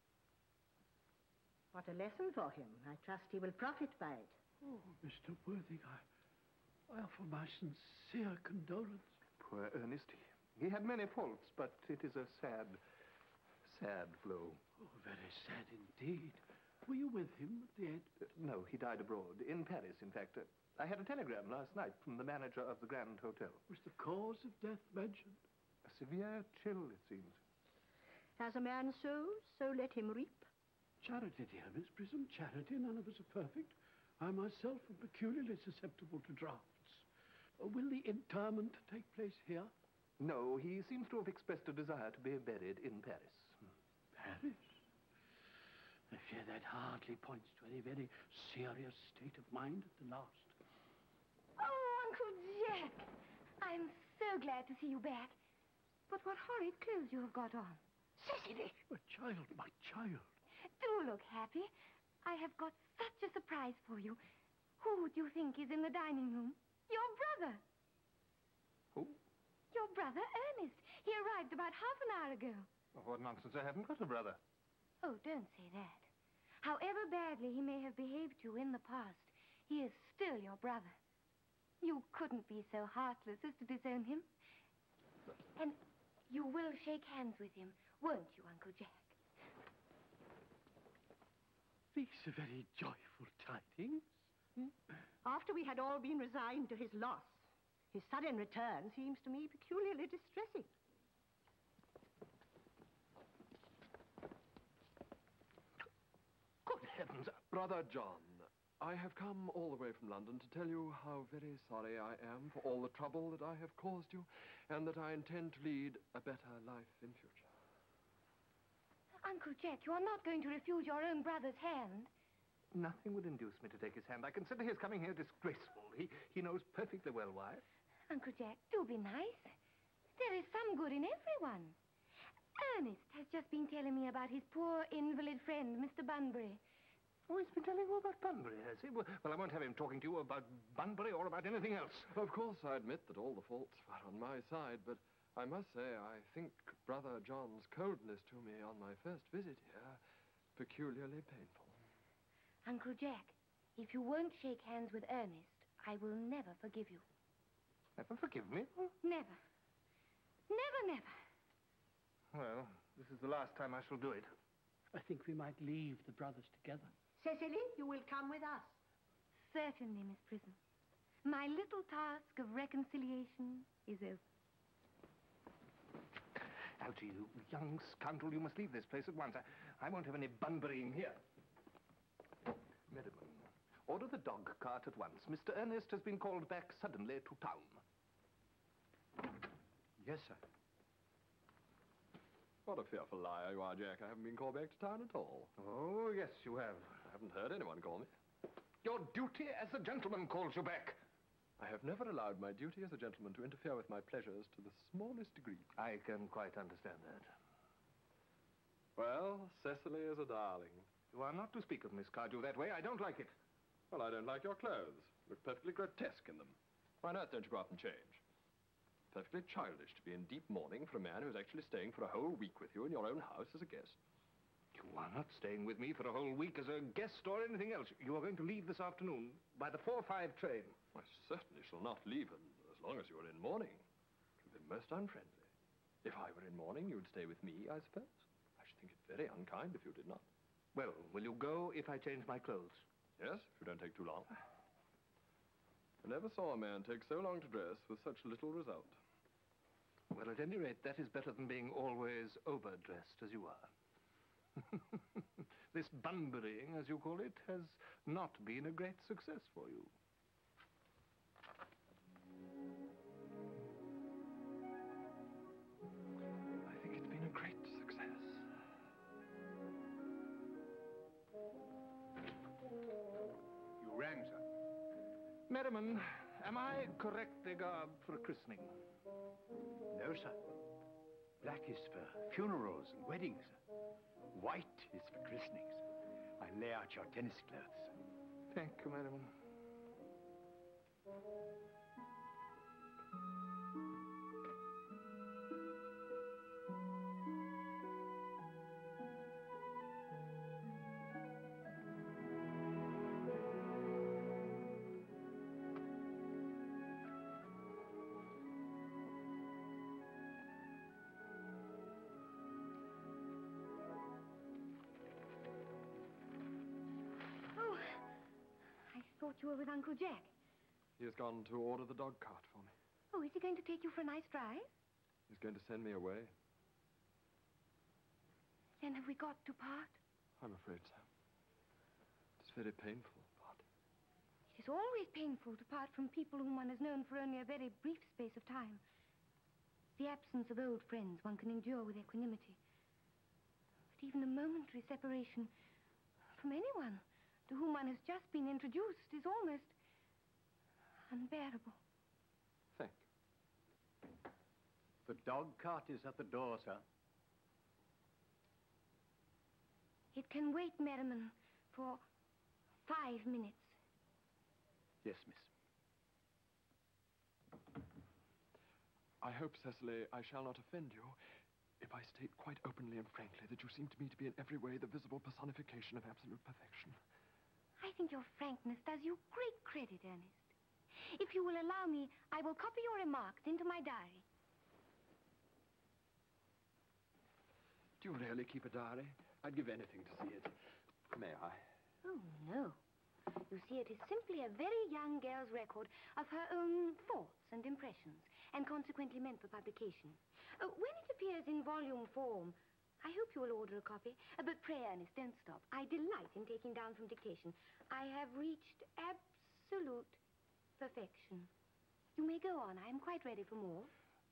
What a lesson for him. I trust he will profit by it. Oh, Mr. Worthing, I offer my sincere condolence. Poor Ernest. He had many faults, but it is a sad, sad blow. Oh, very sad indeed. Were you with him at the end? No, he died abroad, in Paris, in fact. I had a telegram last night from the manager of the Grand Hotel. Was the cause of death mentioned? A severe chill, it seems. As a man sows, so let him reap. Charity, dear Miss Prism, charity. None of us are perfect. I myself am peculiarly susceptible to drafts. Will the interment take place here? No, he seems to have expressed a desire to be buried in Paris. Paris? I fear that hardly points to any very serious state of mind at the last. Oh, Uncle Jack! I'm so glad to see you back. But what horrid clothes you have got on. Cecily! My child, my child. Do look happy. I have got such a surprise for you. Who do you think is in the dining room? Your brother. Who? Your brother, Ernest. He arrived about half an hour ago. Oh, what nonsense. I haven't got a brother. Oh, don't say that. However badly he may have behaved to you in the past, he is still your brother. You couldn't be so heartless as to disown him. And you will shake hands with him, won't you, Uncle Jack? These are very joyful tidings. After we had all been resigned to his loss, his sudden return seems to me peculiarly distressing. Good heavens. Brother John, I have come all the way from London to tell you how very sorry I am for all the trouble that I have caused you, and that I intend to lead a better life in future. Uncle Jack, you are not going to refuse your own brother's hand. Nothing would induce me to take his hand. I consider his coming here disgraceful. He knows perfectly well why. Uncle Jack, do be nice. There is some good in everyone. Ernest has just been telling me about his poor invalid friend, Mr. Bunbury. Oh, he's been telling you about Bunbury, has he? Well, I won't have him talking to you about Bunbury or about anything else. Of course, I admit that all the faults were on my side, but I must say I think Brother John's coldness to me on my first visit here peculiarly painful. Uncle Jack, if you won't shake hands with Ernest, I will never forgive you. Never forgive me? Never. Never, never. Well, this is the last time I shall do it. I think we might leave the brothers together. Cecily, you will come with us. Certainly, Miss Prism. My little task of reconciliation is over. Algy, you young scoundrel, you must leave this place at once. I won't have any Bunburying here. Merriman, order the dog cart at once. Mr. Earnest has been called back suddenly to town. Yes, sir. What a fearful liar you are, Jack. I haven't been called back to town at all. Oh, yes, you have. I haven't heard anyone call me. Your duty as a gentleman calls you back. I have never allowed my duty as a gentleman to interfere with my pleasures to the smallest degree. I can quite understand that. Well, Cecily is a darling. You are not to speak of Miss Cardew that way. I don't like it. Well, I don't like your clothes. Look perfectly grotesque in them. Why on earth don't you go out and change? Perfectly childish to be in deep mourning for a man who's actually staying for a whole week with you in your own house as a guest. You are not staying with me for a whole week as a guest or anything else. You are going to leave this afternoon by the 4:05 train. I certainly shall not leave as long as you are in mourning. It would be most unfriendly. If I were in mourning, you would stay with me, I suppose. I should think it very unkind if you did not. Well, will you go if I change my clothes? Yes, if you don't take too long. I never saw a man take so long to dress with such little result. Well, at any rate, that is better than being always overdressed as you are. This bunburying, as you call it, has not been a great success for you. I think it's been a great success. You rang, sir. Merriman, am I correctly garbed for a christening? No, sir. Black is for funerals and weddings, sir. White is for christenings. I lay out your tennis clothes. Thank you, Merriman. Oh, I thought you were with Uncle Jack. He has gone to order the dog cart for me. Oh, is he going to take you for a nice drive? He's going to send me away. Then have we got to part? I'm afraid so. It's very painful, but... It is always painful to part from people whom one has known for only a very brief space of time. The absence of old friends one can endure with equanimity. But even a momentary separation from anyone to whom one has just been introduced is almost unbearable. Thank you. The dog cart is at the door, sir. It can wait, Merriman, for 5 minutes. Yes, miss. I hope, Cecily, I shall not offend you if I state quite openly and frankly that you seem to me to be in every way the visible personification of absolute perfection. I think your frankness does you great credit, Ernest. If you will allow me, I will copy your remarks into my diary. Do you really keep a diary? I'd give anything to see it. May I? Oh, no. You see, it is simply a very young girl's record of her own thoughts and impressions, and consequently meant for publication. When it appears in volume form, I hope you will order a copy. But pray, Ernest, don't stop. I delight in taking down from dictation. I have reached absolute perfection. You may go on. I am quite ready for more.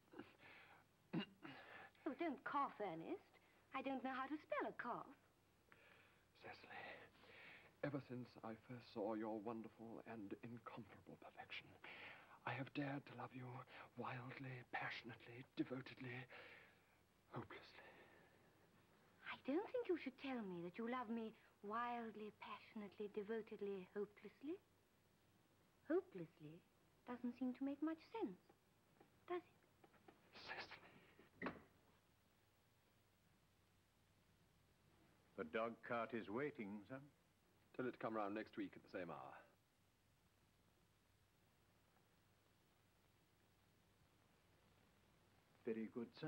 Oh, don't cough, Ernest. I don't know how to spell a cough. Cecily, ever since I first saw your wonderful and incomparable perfection, I have dared to love you wildly, passionately, devotedly, hopelessly. I don't think you should tell me that you love me wildly, passionately, devotedly, hopelessly. Hopelessly doesn't seem to make much sense, does it? Cecily. The dog cart is waiting, sir. Tell it to come round next week at the same hour. Very good, sir.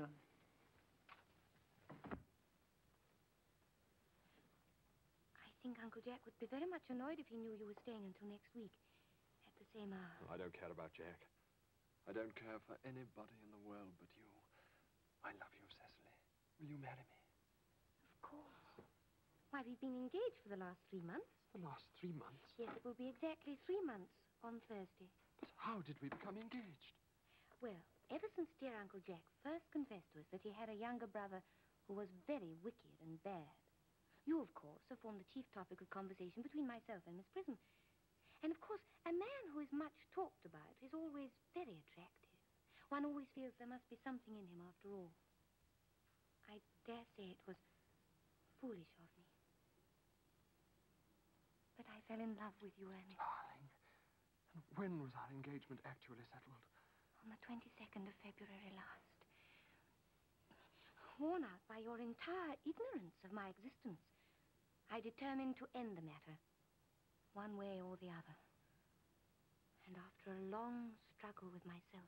I think Uncle Jack would be very much annoyed if he knew you were staying until next week at the same hour. Well, I don't care about Jack. I don't care for anybody in the world but you. I love you, Cecily. Will you marry me? Of course. Why, we've been engaged for the last 3 months. The last 3 months? Yes, it will be exactly 3 months on Thursday. But how did we become engaged? Well, ever since dear Uncle Jack first confessed to us that he had a younger brother who was very wicked and bad, you, of course, have formed the chief topic of conversation between myself and Miss Prism. And, of course, a man who is much talked about is always very attractive. One always feels there must be something in him after all. I dare say it was foolish of me. fell in love with you, Ernest. Darling. And when was our engagement actually settled? On the 22nd of February last. Worn out by your entire ignorance of my existence, I determined to end the matter, one way or the other. And after a long struggle with myself,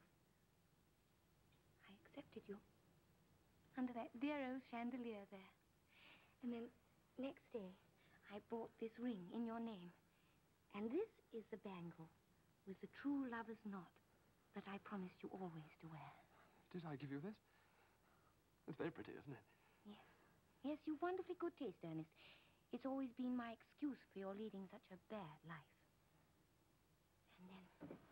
I accepted you under that dear old chandelier there. And then, next day, I bought this ring in your name. And this is the bangle with the true lover's knot that I promised you always to wear. Did I give you this? It's very pretty, isn't it? Yes. Yes, you've wonderfully good taste, Ernest. It's always been my excuse for your leading such a bad life. And then...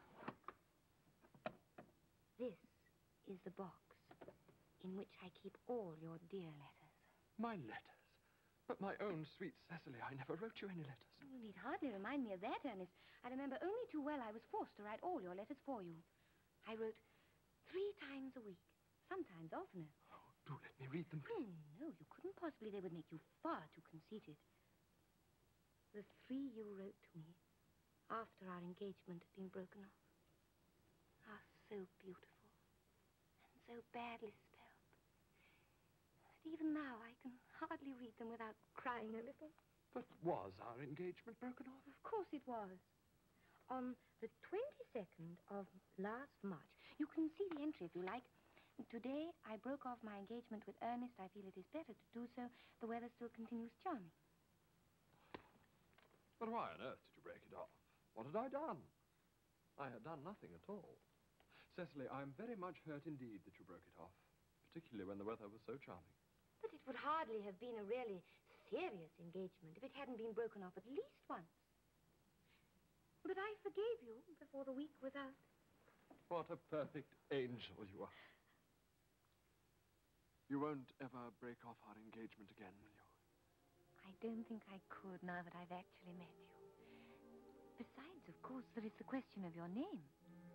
this is the box in which I keep all your dear letters. My letters? But my own sweet Cecily, I never wrote you any letters. You need hardly remind me of that, Ernest. I remember only too well I was forced to write all your letters for you. I wrote 3 times a week, sometimes oftener. Oh, do let me read them, please. No, you couldn't possibly. They would make you far too conceited. The 3 you wrote to me after our engagement had been broken off are so beautiful and so badly spelled that even now I can hardly read them without crying a little. But was our engagement broken off? Of course it was. On the 22nd of last March. You can see the entry if you like. Today, I broke off my engagement with Earnest. I feel it is better to do so. The weather still continues charming. But why on earth did you break it off? What had I done? I had done nothing at all. Cecily, I'm very much hurt indeed that you broke it off, particularly when the weather was so charming. But it would hardly have been a really serious engagement if it hadn't been broken off at least once. But I forgave you before the week was out. What a perfect angel you are. You won't ever break off our engagement again, will you? I don't think I could now that I've actually met you. Besides, of course, there is the question of your name.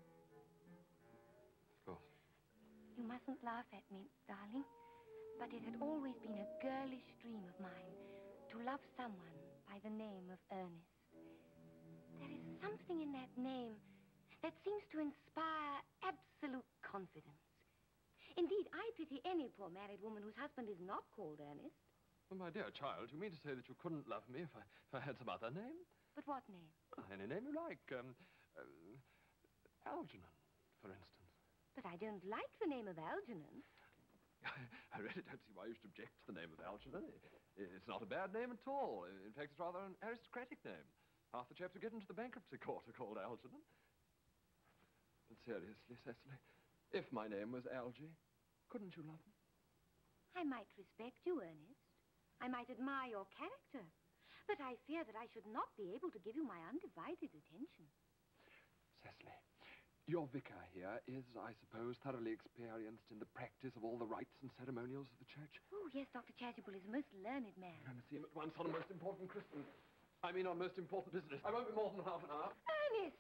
Of course. You mustn't laugh at me, darling, but it had always been a girlish dream of mine to love someone by the name of Earnest. There is something in that name that seems to inspire absolute confidence. Indeed, I pity any poor married woman whose husband is not called Earnest. Well, my dear child, you mean to say that you couldn't love me if I had some other name? But what name? Any name you like. Algernon, for instance. But I don't like the name of Algernon. I really don't see why you should object to the name of Algernon. It's not a bad name at all. In fact, it's rather an aristocratic name. Half the chaps who get into the bankruptcy court are called Algernon. But seriously, Cecily, if my name was Algy, couldn't you love me? I might respect you, Ernest. I might admire your character. But I fear that I should not be able to give you my undivided attention. Cecily, your vicar here is, I suppose, thoroughly experienced in the practice of all the rites and ceremonials of the church. Oh, yes, Dr. Chasuble is a most learned man. I'm going to see him at once on a most important Christmas. I mean, on most important business. I won't be more than half an hour. Ernest!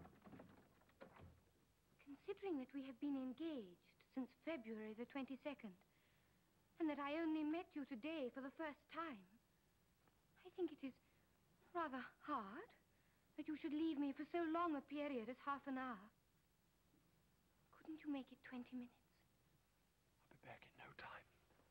Considering that we have been engaged since February the 22nd, and that I only met you today for the first time, I think it is rather hard that you should leave me for so long a period as half an hour. Couldn't you make it 20 minutes? I'll be back in no time.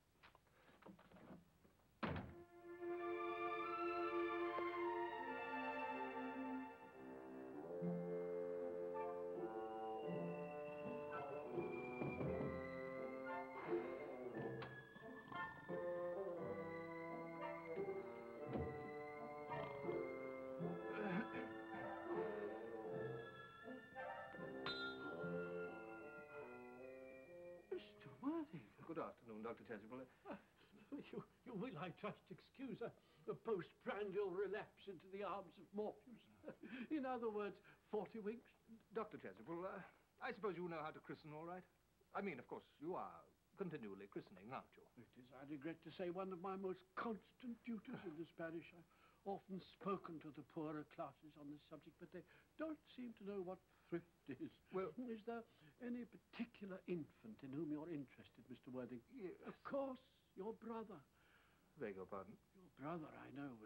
Mr. Worthing. Good afternoon, Dr. Chasuble. You will, I trust, excuse a postprandial relapse into the arms of Morpheus. In other words, 40 weeks. Dr. Chasuble, I suppose you know how to christen all right? I mean, of course, you are continually christening, aren't you? It is, I regret to say, one of my most constant duties in this parish. I've often spoken to the poorer classes on this subject, but they don't seem to know what thrift is. Well, is there any particular infant in whom you're interested, Mr. Worthing? Yes. Of course, your brother. Beg your pardon? Your brother, I know, was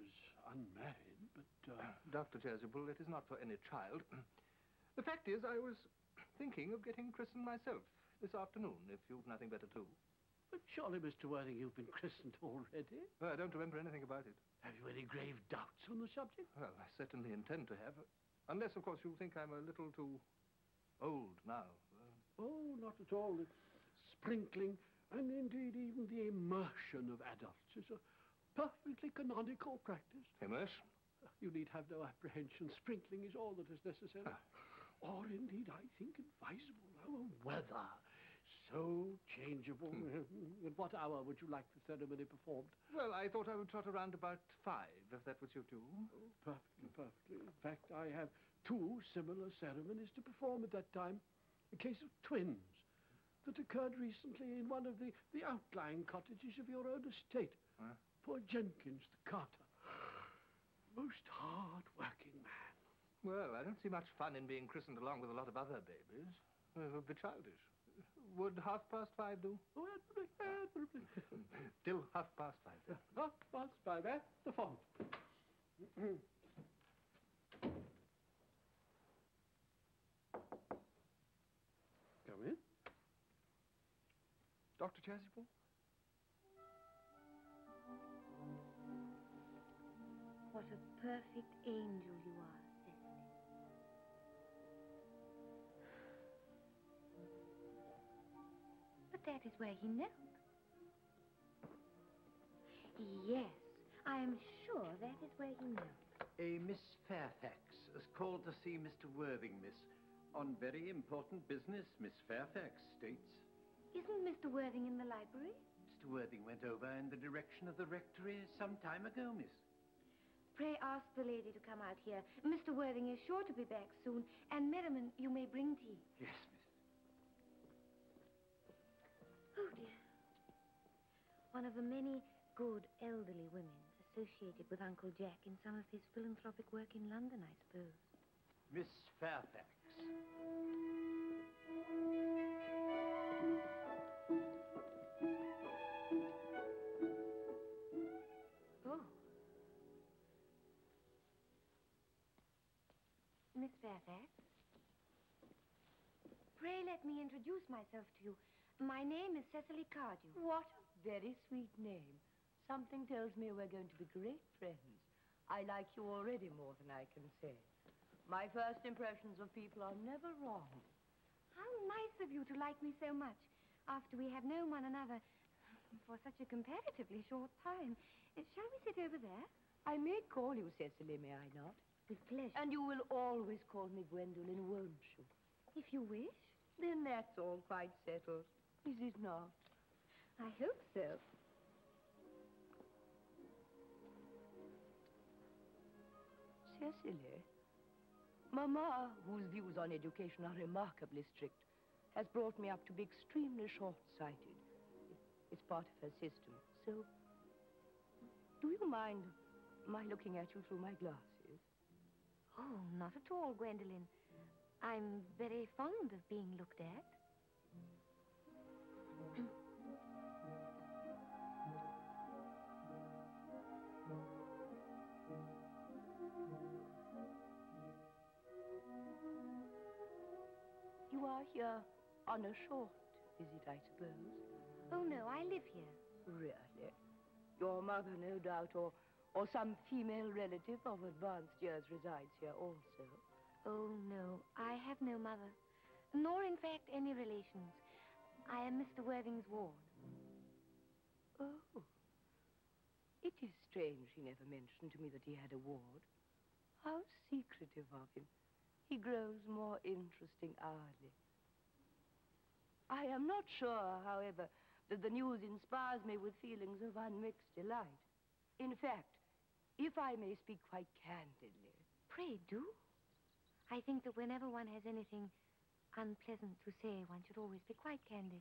unmarried, but... Dr. Chasuble, it is not for any child. The fact is, I was thinking of getting christened myself this afternoon, if you've nothing better to do. But surely, Mr. Worthing, you've been christened already. Well, I don't remember anything about it. Have you any grave doubts on the subject? Well, I certainly intend to have. Unless, of course, you think I'm a little too old now. Oh, not at all. The sprinkling, and indeed even the immersion of adults is a perfectly canonical practice. Immersion? You need have no apprehension. Sprinkling is all that is necessary. Or indeed, I think, advisable. Our weather, so changeable. At what hour would you like the ceremony performed? Well, I thought I would trot around about 5, if that would suit you. Oh, perfectly, perfectly. In fact, I have 2 similar ceremonies to perform at that time. A case of twins that occurred recently in one of the outlying cottages of your own estate. Poor Jenkins, the carter. Most hard-working man. Well, I don't see much fun in being christened along with a lot of other babies. It would be childish. Would 5:30 do? Oh, admirably. Till 5:30. 5:30, at the font. Come in. Dr. Chasuble? What a perfect angel you are, Cecily. But that is where he knelt. Yes, I am sure that is where he knelt. A Miss Fairfax has called to see Mr. Worthing, miss. On very important business, Miss Fairfax states. Isn't Mr. Worthing in the library? Mr. Worthing went over in the direction of the rectory some time ago, miss. Pray ask the lady to come out here. Mr. Worthing is sure to be back soon. And Merriman, you may bring tea. Yes, miss. Oh, dear. One of the many good elderly women associated with Uncle Jack in some of his philanthropic work in London, I suppose. Miss Fairfax. Oh. Miss Fairfax? Pray let me introduce myself to you. My name is Cecily Cardew. What a very sweet name. Something tells me we're going to be great friends. I like you already more than I can say. My first impressions of people are never wrong. How nice of you to like me so much after we have known one another for such a comparatively short time. Shall we sit over there? I may call you Cecily, may I not? With pleasure. And you will always call me Gwendolen, won't you? If you wish. Then that's all quite settled, is it not? I hope so. Cecily, Mamma, whose views on education are remarkably strict, has brought me up to be extremely short-sighted. It's part of her system. So, do you mind my looking at you through my glasses? Oh, not at all, Gwendolen. I'm very fond of being looked at. You are here on a short visit, I suppose? Oh, no, I live here. Really? Your mother, no doubt, or some female relative of advanced years resides here also? Oh, no, I have no mother, nor, in fact, any relations. I am Mr. Worthing's ward. Oh. It is strange he never mentioned to me that he had a ward. How secretive of him. He grows more interesting hourly. I am not sure, however, that the news inspires me with feelings of unmixed delight. In fact, if I may speak quite candidly... Pray do. I think that whenever one has anything unpleasant to say, one should always be quite candid.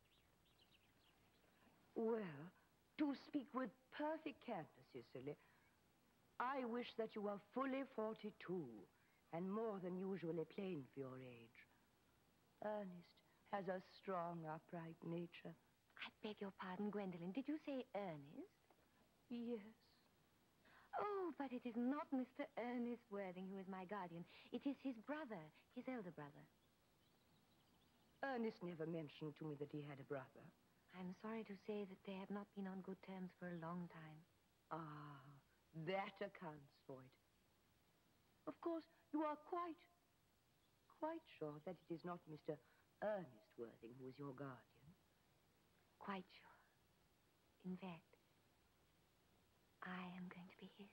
Well, to speak with perfect candor, Cecily, I wish that you were fully 42 and more than usually plain for your age. Ernest has a strong, upright nature. I beg your pardon, Gwendolen. Did you say Earnest? Yes. Oh, but it is not Mr. Ernest Worthing who is my guardian. It is his brother, his elder brother. Ernest never mentioned to me that he had a brother. I'm sorry to say that they have not been on good terms for a long time. Ah, that accounts for it. Of course, you are quite sure that it is not Mr. Ernest Worthing who is your guardian. Quite sure. In fact, I am going to be his.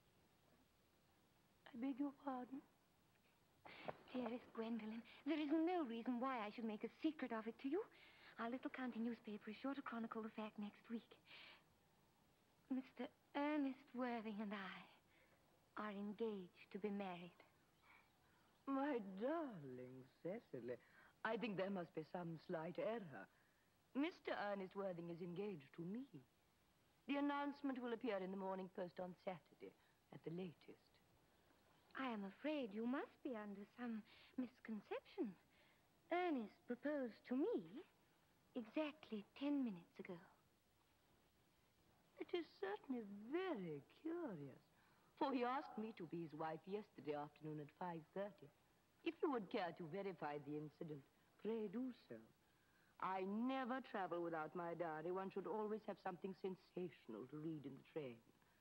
I beg your pardon? Dearest Gwendolen, there is no reason why I should make a secret of it to you. Our little county newspaper is sure to chronicle the fact next week. Mr. Ernest Worthing and I are engaged to be married. My darling Cecily, I think there must be some slight error. Mr. Ernest Worthing is engaged to me. The announcement will appear in the Morning Post on Saturday, at the latest. I am afraid you must be under some misconception. Ernest proposed to me exactly 10 minutes ago. It is certainly very curious, for he asked me to be his wife yesterday afternoon at 5:30. If you would care to verify the incident, pray do so. I never travel without my diary. One should always have something sensational to read in the train.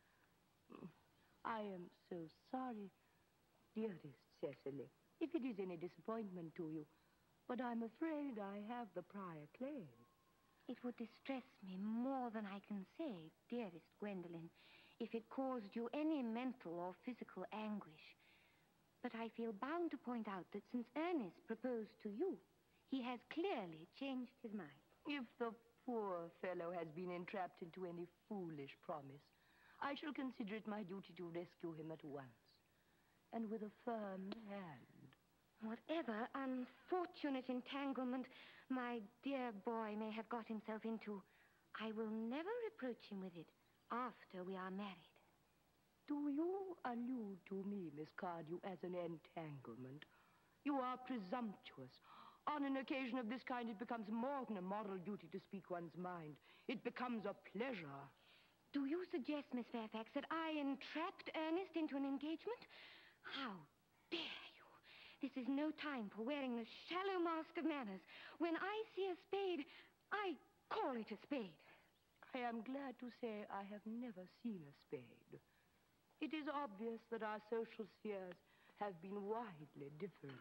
I am so sorry, dearest Cecily, if it is any disappointment to you, but I'm afraid I have the prior claim. It would distress me more than I can say, dearest Gwendolen, if it caused you any mental or physical anguish. But I feel bound to point out that since Ernest proposed to you, he has clearly changed his mind. If the poor fellow has been entrapped into any foolish promise, I shall consider it my duty to rescue him at once, and with a firm hand. Whatever unfortunate entanglement my dear boy may have got himself into, I will never reproach him with it after we are married. Do you allude to me, Miss Cardew, as an entanglement? You are presumptuous. On an occasion of this kind, it becomes more than a moral duty to speak one's mind. It becomes a pleasure. Do you suggest, Miss Fairfax, that I entrapped Ernest into an engagement? How dare you? This is no time for wearing the shallow mask of manners. When I see a spade, I call it a spade. I am glad to say I have never seen a spade. It is obvious that our social spheres have been widely different.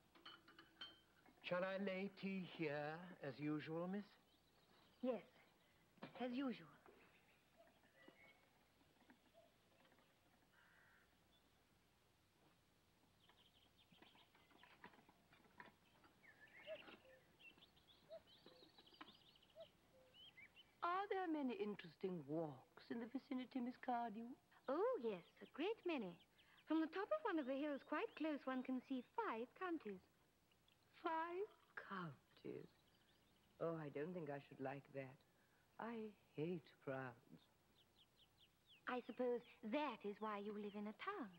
Shall I lay tea here, as usual, miss? Yes, as usual. Are there many interesting walks in the vicinity, Miss Cardew? Oh, yes, a great many. From the top of one of the hills quite close, one can see 5 counties. 5 counties? Oh, I don't think I should like that. I hate crowds. I suppose that is why you live in a town.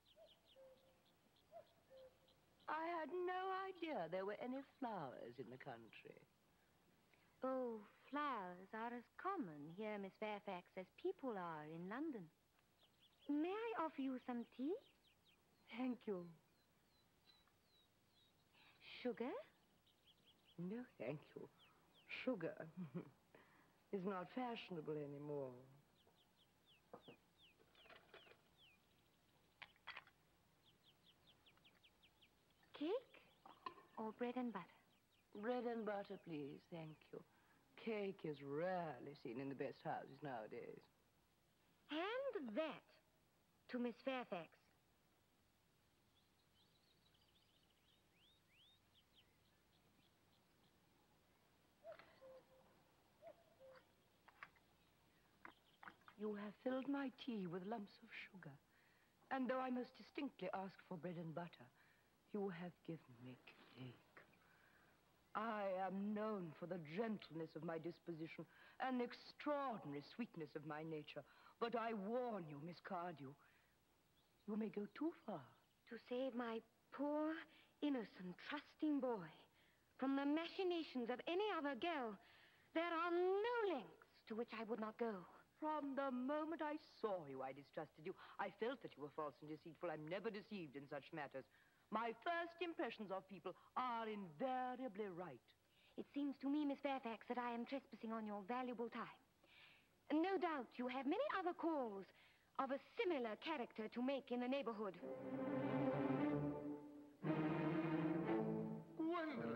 I had no idea there were any flowers in the country. Oh, flowers are as common here, Miss Fairfax, as people are in London. May I offer you some tea? Thank you. Sugar? No, thank you. Sugar is not fashionable anymore. Cake or bread and butter? Bread and butter, please, thank you. Cake is rarely seen in the best houses nowadays. Hand that to Miss Fairfax. You have filled my tea with lumps of sugar. And though I most distinctly asked for bread and butter, you have given me cake. I am known for the gentleness of my disposition and the extraordinary sweetness of my nature. But I warn you, Miss Cardew, you may go too far. To save my poor, innocent, trusting boy from the machinations of any other girl, there are no lengths to which I would not go. From the moment I saw you, I distrusted you. I felt that you were false and deceitful. I'm never deceived in such matters. My first impressions of people are invariably right. It seems to me, Miss Fairfax, that I am trespassing on your valuable time. No doubt you have many other calls of a similar character to make in the neighborhood. Gwendolyn!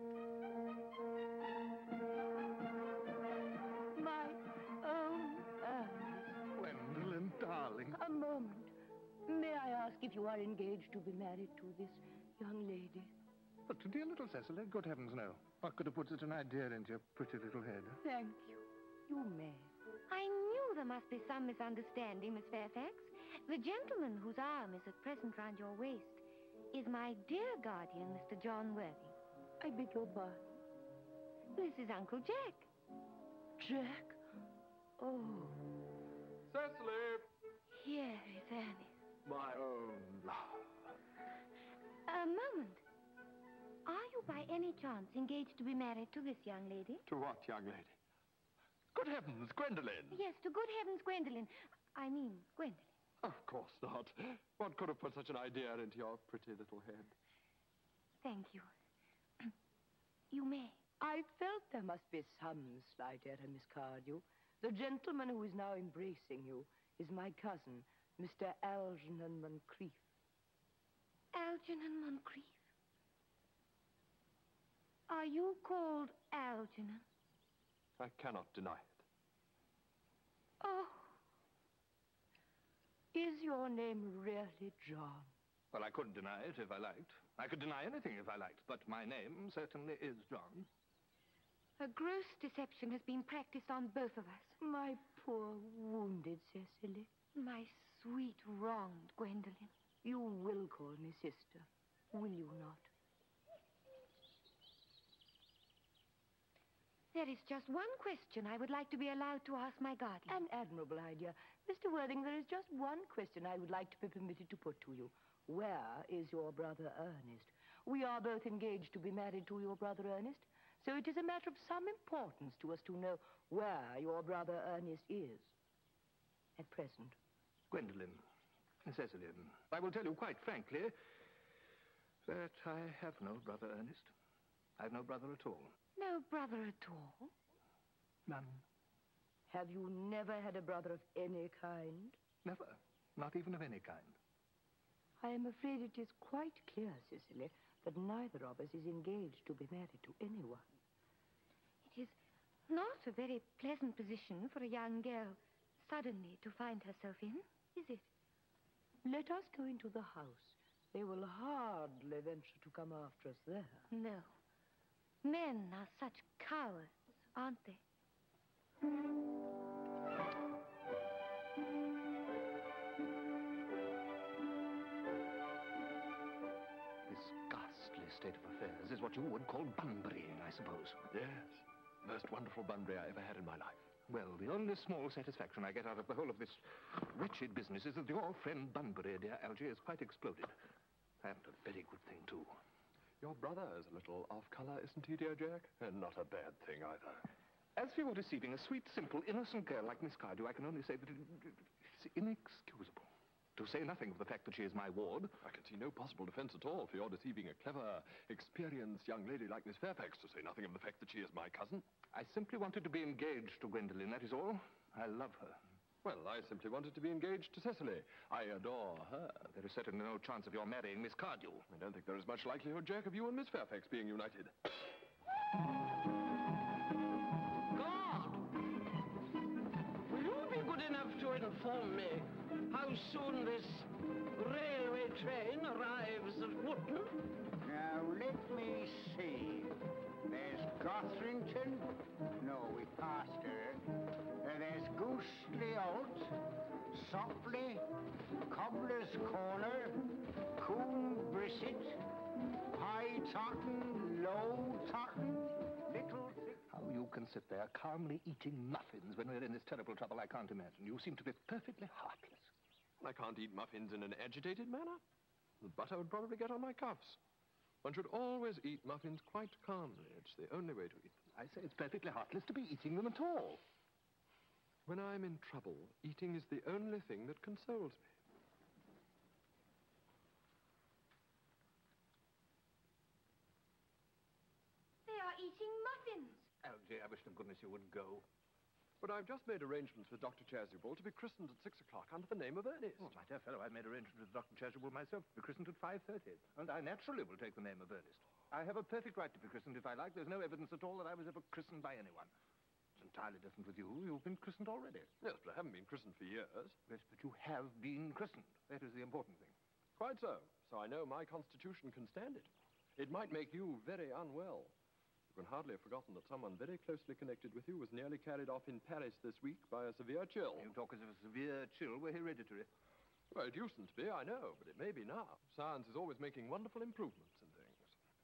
My own Ernest. Gwendolyn, darling. A moment. May I ask if you are engaged to be married to this young lady? But to dear little Cecily, good heavens, no. What could have put such an idea into your pretty little head? Thank you. You may. I knew there must be some misunderstanding, Miss Fairfax. The gentleman whose arm is at present round your waist is my dear guardian, Mr. John Worthing. I beg your pardon. This is Uncle Jack. Jack? Oh. Cecily! Here is Ernest. My own love. A moment. Are you by any chance engaged to be married to this young lady? To what young lady? Good heavens, Gwendolen! Yes, to good heavens, Gwendolyn. I mean, Gwendolyn. Of course not. What could have put such an idea into your pretty little head? Thank you. You may. I felt there must be some slight error, Miss Cardew. The gentleman who is now embracing you is my cousin, Mr. Algernon Moncrief. Algernon Moncrief? Are you called Algernon? I cannot deny it. Oh. Is your name really John? Well, I couldn't deny it if I liked. I could deny anything if I liked, but my name certainly is John. A gross deception has been practiced on both of us. My poor wounded Cecily. My sweet wronged Gwendolen. You will call me sister, will you not? There is just one question I would like to be allowed to ask my guardian. An admirable idea. Mr. Worthing, there is just one question I would like to be permitted to put to you. Where is your brother Ernest? We are both engaged to be married to your brother Ernest, so it is a matter of some importance to us to know where your brother Ernest is at present. Gwendolen, Cecily, I will tell you quite frankly that I have no brother Ernest. I've no brother at all. No brother at all? None. Have you never had a brother of any kind? Never. Not even of any kind. I am afraid it is quite clear, Cecily, that neither of us is engaged to be married to anyone. It is not a very pleasant position for a young girl suddenly to find herself in, is it? Let us go into the house. They will hardly venture to come after us there. No. Men are such cowards, aren't they? This ghastly state of affairs is what you would call bunburying, I suppose. Yes. Most wonderful bunbury I ever had in my life. Well, the only small satisfaction I get out of the whole of this wretched business is that your friend Bunbury, dear Algy, is quite exploded. And a very good thing, too. Your brother is a little off-color, isn't he, dear Jack? And not a bad thing, either. As for your deceiving a sweet, simple, innocent girl like Miss Cardew, I can only say that it's inexcusable. To say nothing of the fact that she is my ward. I can see no possible defense at all for your deceiving a clever, experienced young lady like Miss Fairfax, to say nothing of the fact that she is my cousin. I simply wanted to be engaged to Gwendolen, that is all. I love her. Well, I simply wanted to be engaged to Cecily. I adore her. There is certainly no chance of your marrying Miss Cardew. I don't think there is much likelihood, Jack, of you and Miss Fairfax being united. God! Will you be good enough to inform me how soon this railway train arrives at Wootton? Now, let me see. There's Gothrington. No, we passed her. There's Goosely Out, Sopley, Cobbler's Corner, Coombe Brisset, High Totton, Low Totton, Little... How you can sit there calmly eating muffins when we're in this terrible trouble, I can't imagine. You seem to be perfectly heartless. I can't eat muffins in an agitated manner. The butter would probably get on my cuffs. One should always eat muffins quite calmly. It's the only way to eat them. I say it's perfectly heartless to be eating them at all. When I'm in trouble, eating is the only thing that consoles me. They are eating muffins. Algy, I wish to goodness you wouldn't go. But I've just made arrangements with Dr. Chasuble to be christened at 6 o'clock under the name of Earnest. Oh, my dear fellow, I've made arrangements with Dr. Chasuble myself to be christened at 5:30. And I naturally will take the name of Earnest. I have a perfect right to be christened if I like. There's no evidence at all that I was ever christened by anyone. It's entirely different with you. You've been christened already. Yes, but I haven't been christened for years. Yes, but you have been christened. That is the important thing. Quite so. So I know my constitution can stand it. It might make you very unwell. You can hardly have forgotten that someone very closely connected with you was nearly carried off in Paris this week by a severe chill. You talk as if a severe chill were hereditary. Well, it usedn't to be, I know, but it may be now. Science is always making wonderful improvements in things.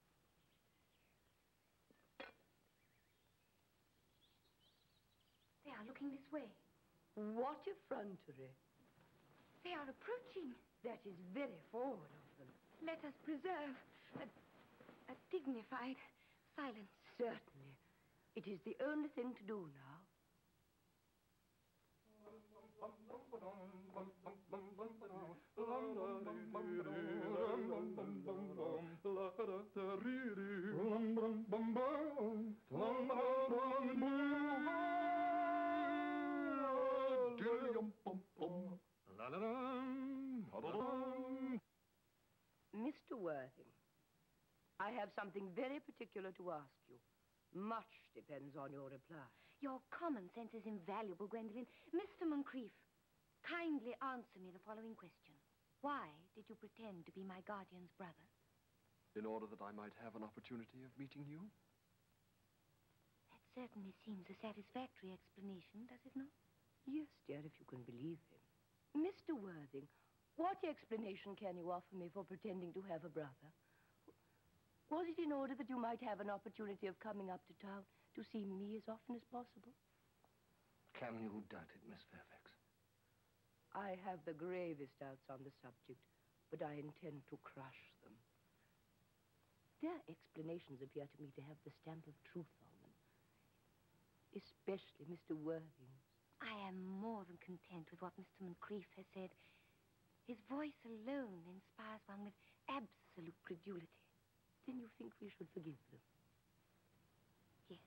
They are looking this way. What effrontery. They are approaching. That is very forward of them. Let us preserve a dignified silence. Certainly. It is the only thing to do now. Mr. Worthing, I have something very particular to ask you. Much depends on your reply. Your common sense is invaluable, Gwendolen. Mr. Moncrief, kindly answer me the following question. Why did you pretend to be my guardian's brother? In order that I might have an opportunity of meeting you? That certainly seems a satisfactory explanation, does it not? Yes, dear, if you can believe him. Mr. Worthing, what explanation can you offer me for pretending to have a brother? Was it in order that you might have an opportunity of coming up to town to see me as often as possible? Can you doubt it, Miss Fairfax? I have the gravest doubts on the subject, but I intend to crush them. Their explanations appear to me to have the stamp of truth on them, especially Mr. Worthing's. I am more than content with what Mr. Moncrief has said. His voice alone inspires one with absolute credulity. Then you think we should forgive them? Yes.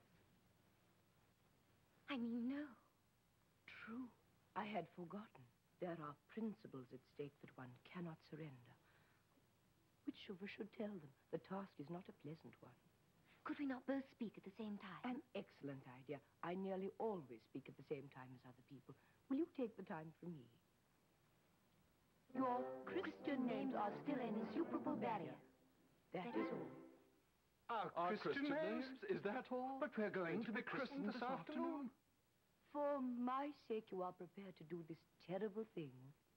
I mean, no. True. I had forgotten. There are principles at stake that one cannot surrender. Which of us should tell them? The task is not a pleasant one. Could we not both speak at the same time? An excellent idea. I nearly always speak at the same time as other people. Will you take the time for me? Your Christian names are still an insuperable barrier. That is all. Our Christian names? Is that all? But we're going to be christened this afternoon. For my sake, you are prepared to do this terrible thing.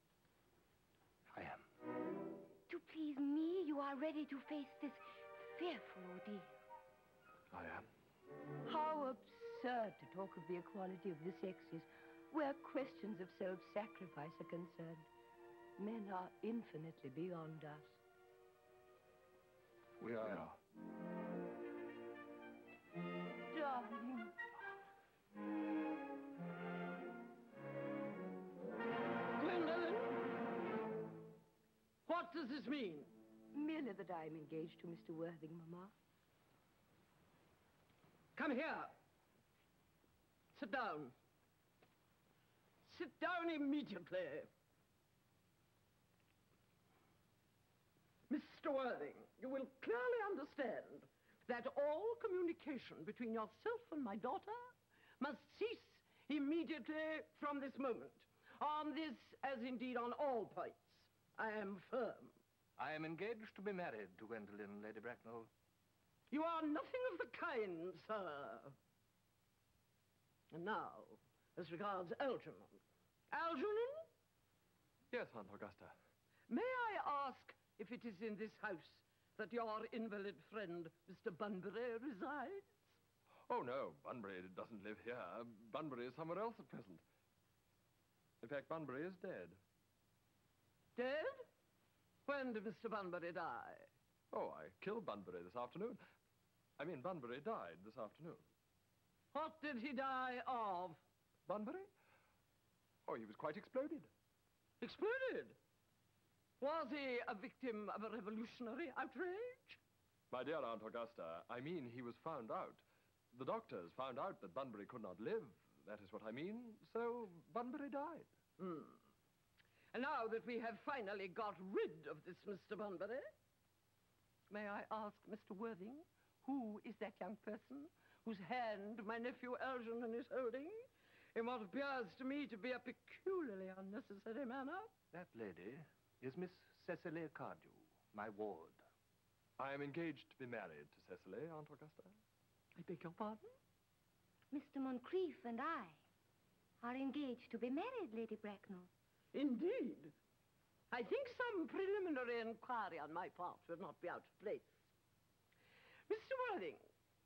I am. To please me, you are ready to face this fearful ordeal. I am. How absurd to talk of the equality of the sexes where questions of self-sacrifice are concerned. Men are infinitely beyond us. We are. Darling. Gwendolen, what does this mean? Merely that I am engaged to Mr. Worthing, Mamma. Come here. Sit down. Sit down immediately. Mr. Worthing, you will clearly understand that all communication between yourself and my daughter must cease immediately from this moment. On this, as indeed on all points, I am firm. I am engaged to be married to Gwendolen, Lady Bracknell. You are nothing of the kind, sir. And now, as regards Algernon. Algernon? Yes, Aunt Augusta. May I ask if it is in this house that your invalid friend, Mr. Bunbury, resides? Oh, no, Bunbury doesn't live here. Bunbury is somewhere else at present. In fact, Bunbury is dead. Dead? When did Mr. Bunbury die? Oh, I killed Bunbury this afternoon. I mean, Bunbury died this afternoon. What did he die of? Bunbury? Oh, he was quite exploded. Exploded? Was he a victim of a revolutionary outrage? My dear Aunt Augusta, I mean he was found out. The doctors found out that Bunbury could not live. That is what I mean. So Bunbury died. And now that we have finally got rid of this Mr. Bunbury, may I ask Mr. Worthing, who is that young person whose hand my nephew Algernon is holding in what appears to me to be a peculiarly unnecessary manner? That lady is Miss Cecily Cardew, my ward. I am engaged to be married to Cecily, Aunt Augusta. I beg your pardon? Mr. Moncrief and I are engaged to be married, Lady Bracknell. Indeed. I think some preliminary inquiry on my part would not be out of place. Mr. Worthing,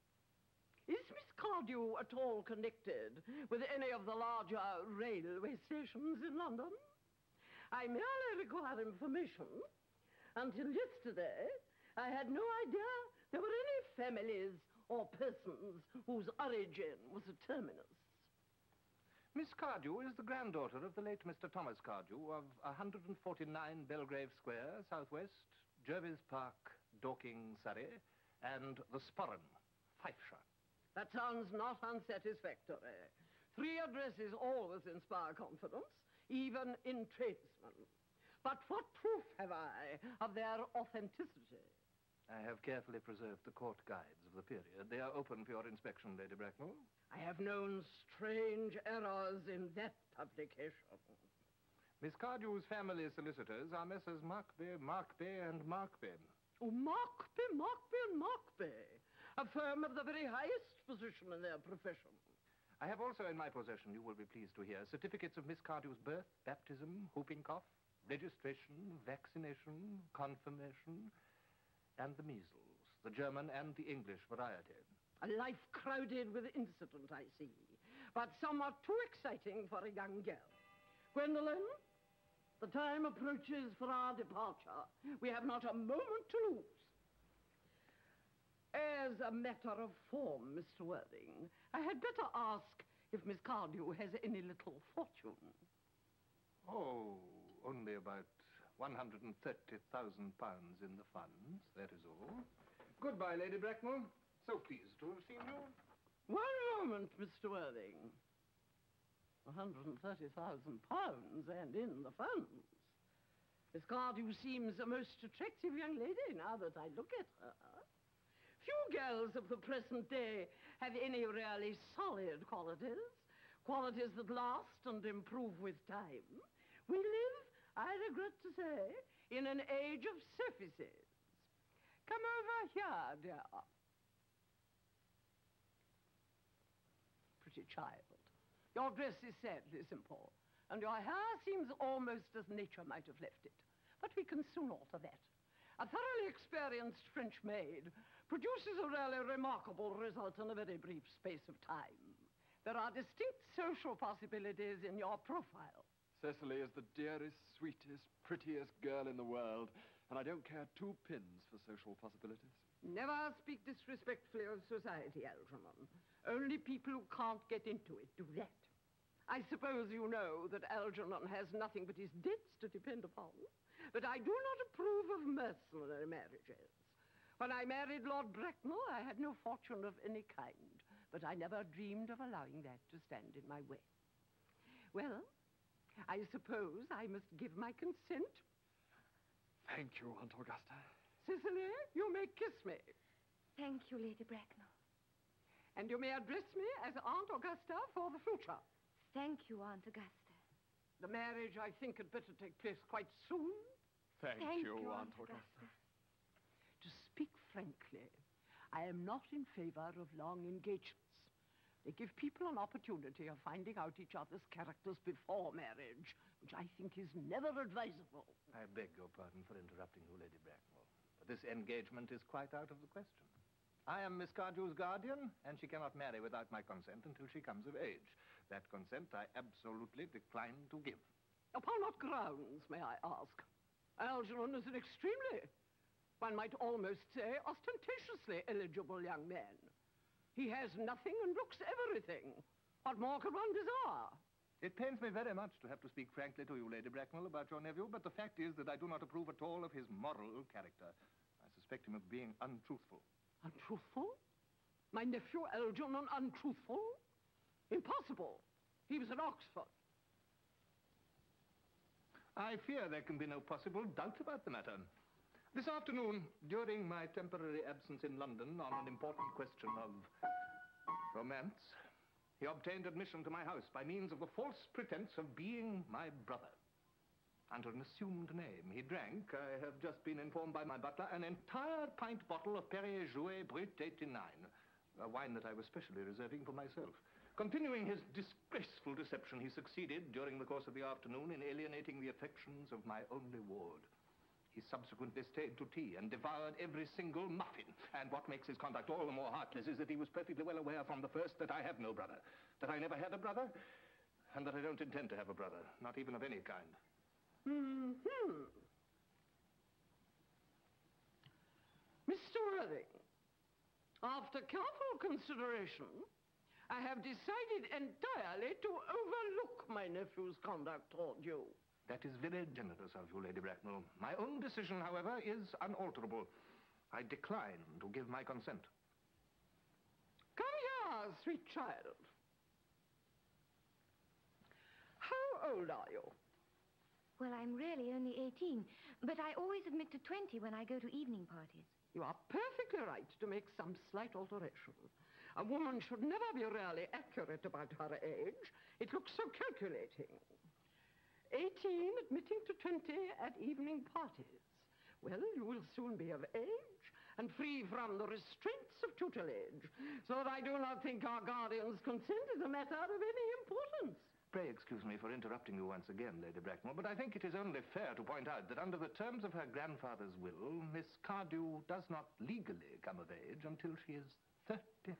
is Miss Cardew at all connected with any of the larger railway stations in London? I merely require information. Until yesterday, I had no idea there were any families or persons whose origin was a terminus. Miss Cardew is the granddaughter of the late Mr. Thomas Cardew of 149 Belgrave Square, southwest, Jervis Park, Dorking, Surrey, and the Sporran, Fifeshire. That sounds not unsatisfactory. 3 addresses always inspire confidence, even in tradesmen. But what proof have I of their authenticity? I have carefully preserved the court guides of the period. They are open for your inspection, Lady Bracknell. I have known strange errors in that publication. Miss Cardew's family solicitors are Messrs. Markby, and Markby. Oh, Markby, and Markby. A firm of the very highest position in their profession. I have also in my possession, you will be pleased to hear, certificates of Miss Cardew's birth, baptism, whooping cough, registration, vaccination, confirmation, and the measles, the German and the English variety. A life crowded with incident, I see, but somewhat too exciting for a young girl. Gwendolen, the time approaches for our departure. We have not a moment to lose. As a matter of form, Mr. Worthing, I had better ask if Miss Cardew has any little fortune. Oh, only about £130,000 in the funds, that is all. Goodbye, Lady Bracknell. So pleased to have seen you. One moment, Mr. Worthing. £130,000 and in the funds. Miss Cardew seems a most attractive young lady now that I look at her. Few girls of the present day have any really solid qualities, qualities that last and improve with time. We live, I regret to say, in an age of surfaces. Come over here, dear. Pretty child. Your dress is sadly simple, and your hair seems almost as nature might have left it. But we can soon alter that. A thoroughly experienced French maid produces a really remarkable result in a very brief space of time. There are distinct social possibilities in your profile. Cecily is the dearest, sweetest, prettiest girl in the world, and I don't care 2 pins for social possibilities. Never speak disrespectfully of society, Algernon. Only people who can't get into it do that. I suppose you know that Algernon has nothing but his debts to depend upon, but I do not approve of mercenary marriages. When I married Lord Bracknell, I had no fortune of any kind, but I never dreamed of allowing that to stand in my way. Well, I suppose I must give my consent. Thank you, Aunt Augusta. Cecily, you may kiss me. Thank you, Lady Bracknell. And you may address me as Aunt Augusta for the future. Thank you, Aunt Augusta. The marriage, I think, had better take place quite soon. Thank you, Aunt Augusta. To speak frankly, I am not in favor of long engagements. They give people an opportunity of finding out each other's characters before marriage, which I think is never advisable. I beg your pardon for interrupting you, Lady Bracknell, but this engagement is quite out of the question. I am Miss Cardew's guardian, and she cannot marry without my consent until she comes of age. That consent I absolutely decline to give. Upon what grounds, may I ask? Algernon is an extremely, one might almost say, ostentatiously eligible young man. He has nothing and looks everything. What more could one desire? It pains me very much to have to speak frankly to you, Lady Bracknell, about your nephew, but the fact is that I do not approve at all of his moral character. I suspect him of being untruthful. Untruthful? My nephew Algernon untruthful? Impossible. He was at Oxford. I fear there can be no possible doubt about the matter. This afternoon, during my temporary absence in London on an important question of romance, he obtained admission to my house by means of the false pretense of being my brother. Under an assumed name, he drank, I have just been informed by my butler, an entire pint bottle of Perrier Jouet Brut 89, a wine that I was specially reserving for myself. Continuing his disgraceful deception, he succeeded, during the course of the afternoon, in alienating the affections of my only ward. He subsequently stayed to tea and devoured every single muffin. And what makes his conduct all the more heartless is that he was perfectly well aware from the first that I have no brother, that I never had a brother, and that I don't intend to have a brother, not even of any kind. Mr. Worthing, after careful consideration, I have decided entirely to overlook my nephew's conduct toward you. That is very generous of you, Lady Bracknell. My own decision, however, is unalterable. I decline to give my consent. Come here, sweet child. How old are you? Well, I'm really only 18, but I always admit to 20 when I go to evening parties. You are perfectly right to make some slight alteration. A woman should never be really accurate about her age. It looks so calculating. 18 admitting to 20 at evening parties. Well, you will soon be of age and free from the restraints of tutelage, so that I do not think our guardian's consent is a matter of any importance. Pray excuse me for interrupting you once again, Lady Bracknell, but I think it is only fair to point out that under the terms of her grandfather's will, Miss Cardew does not legally come of age until she is 35.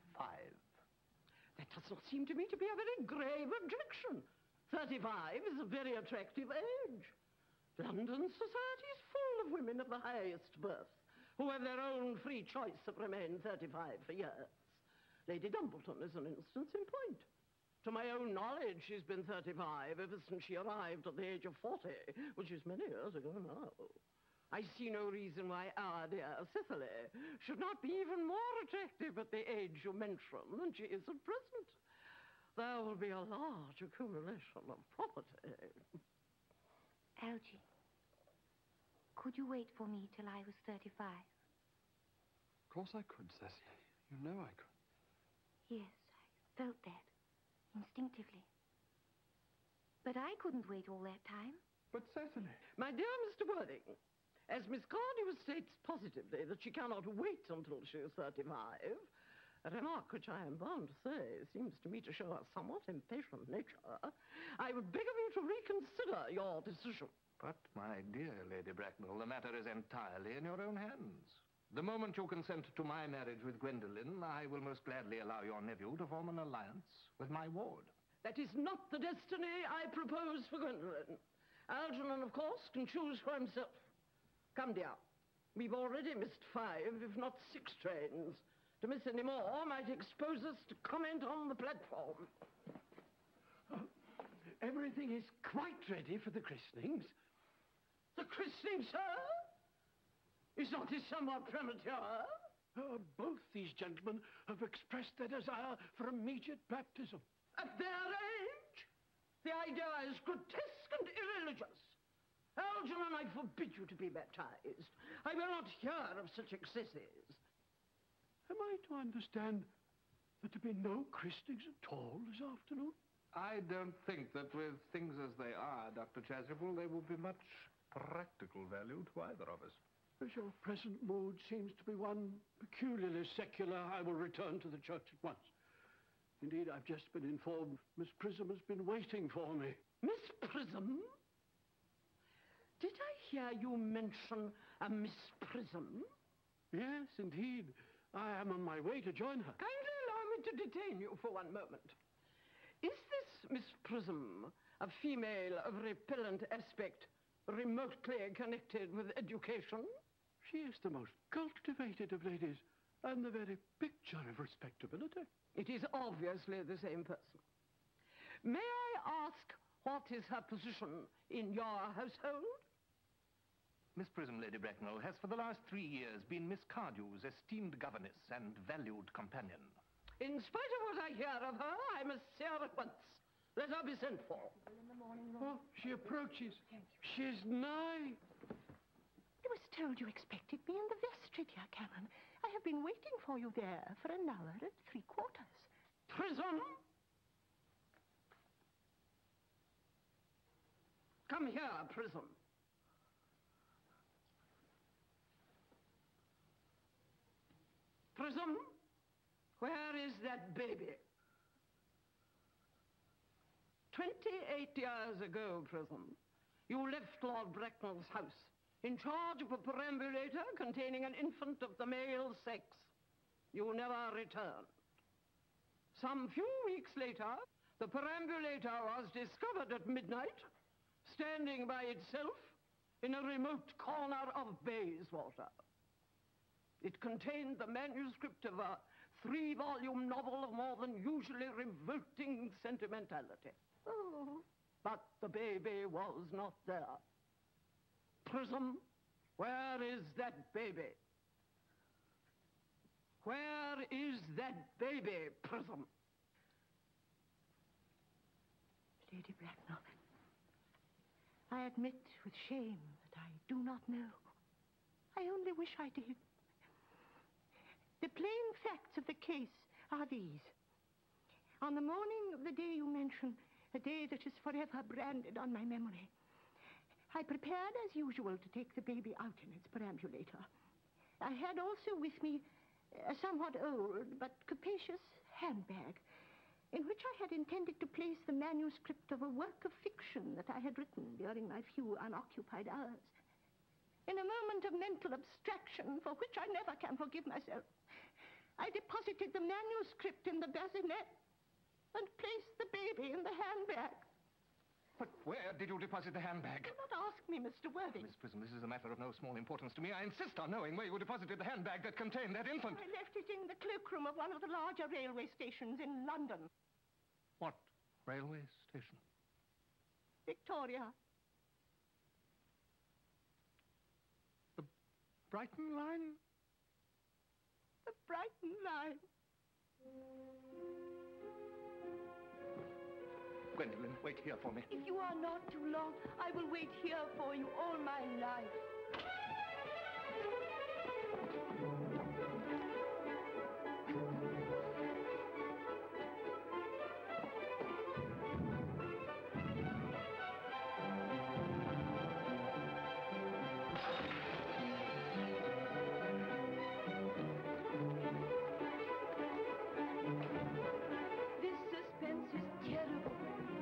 That does not seem to me to be a very grave objection. 35 is a very attractive age. London society is full of women of the highest birth who have their own free choice of remaining 35 for years. Lady Dumbleton is an instance in point. To my own knowledge, she's been 35 ever since she arrived at the age of 40, which is many years ago now. I see no reason why our dear Cicely should not be even more attractive at the age you mention than she is at present. There will be a large accumulation of property. Algy, could you wait for me till I was 35? Of course I could, Cecily. You know I could. Yes, I felt that, instinctively. But I couldn't wait all that time. But Cecily... My dear Mr. Worthing, as Miss Cardew states positively that she cannot wait until she is 35, a remark which I am bound to say seems to me to show a somewhat impatient nature, I would beg of you to reconsider your decision. But, my dear Lady Bracknell, the matter is entirely in your own hands. The moment you consent to my marriage with Gwendolen, I will most gladly allow your nephew to form an alliance with my ward. That is not the destiny I propose for Gwendolen. Algernon, of course, can choose for himself. Come, dear. We've already missed 5, if not 6 trains. To miss any more might expose us to comment on the platform. Everything is quite ready for the christenings. The christening, sir? Is not this somewhat premature? Both these gentlemen have expressed their desire for immediate baptism. At their age? The idea is grotesque and irreligious. Algernon, I forbid you to be baptized. I will not hear of such excesses. Am I to understand that there be no christenings at all this afternoon? I don't think that with things as they are, Dr. Chasuble, there will be much practical value to either of us. As your present mood seems to be one peculiarly secular, I will return to the church at once. Indeed, I've just been informed Miss Prism has been waiting for me. Miss Prism? Did I hear you mention a Miss Prism? Yes, indeed. I am on my way to join her. Kindly allow me to detain you for one moment. Is this Miss Prism a female of repellent aspect, remotely connected with education? She is the most cultivated of ladies, and the very picture of respectability. It is obviously the same person. May I ask what is her position in your household? Miss Prism, Lady Bracknell, has for the last 3 years been Miss Cardew's esteemed governess and valued companion. In spite of what I hear of her, I must see her at once. Let her be sent for. In the morning, Oh, she approaches. She's nigh. I was told you expected me in the vestry, dear Canon. I have been waiting for you there for an hour and 3/4. Prism! Come here, Prism. Prism, where is that baby? 28 years ago, Prism, you left Lord Bracknell's house in charge of a perambulator containing an infant of the male sex. You never returned. Some few weeks later, the perambulator was discovered at midnight, standing by itself in a remote corner of Bayswater. It contained the manuscript of a 3-volume novel of more than usually revolting sentimentality. Oh, but the baby was not there. Prism, where is that baby? Where is that baby, Prism? Lady Bracknell, I admit with shame that I do not know. I only wish I did. The plain facts of the case are these. On the morning of the day you mention, a day that is forever branded on my memory, I prepared as usual to take the baby out in its perambulator. I had also with me a somewhat old but capacious handbag in which I had intended to place the manuscript of a work of fiction that I had written during my few unoccupied hours. In a moment of mental abstraction for which I never can forgive myself, I deposited the manuscript in the bassinet and placed the baby in the handbag. But where did you deposit the handbag? Do not ask me, Mr. Worthing. Miss Prism, this is a matter of no small importance to me. I insist on knowing where you deposited the handbag that contained that infant. I left it in the cloakroom of one of the larger railway stations in London. What railway station? Victoria. The Brighton line? The Brighton line. Gwendolen, wait here for me. If you are not too long, I will wait here for you all my life. This suspense is terrible.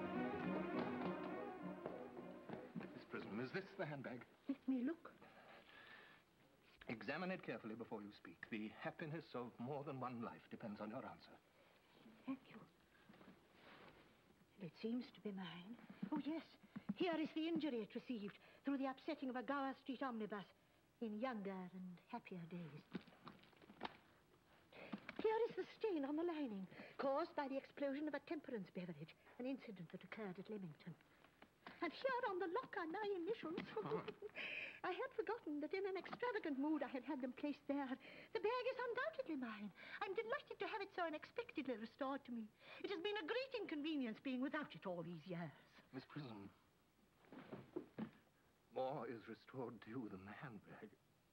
Miss Prism, is this the handbag? Let me look. Examine it carefully before you speak. The happiness of more than one life depends on your answer. Thank you. It seems to be mine. Oh, yes. Here is the injury it received through the upsetting of a Gower Street omnibus in younger and happier days. Here is the stain on the lining, caused by the explosion of a temperance beverage, an incident that occurred at Leamington. And here on the lock are my initials. I had forgotten that in an extravagant mood I had had them placed there. The bag is undoubtedly mine. I'm delighted to have it so unexpectedly restored to me. It has been a great inconvenience being without it all these years. Miss Prism, more is restored to you than the handbag.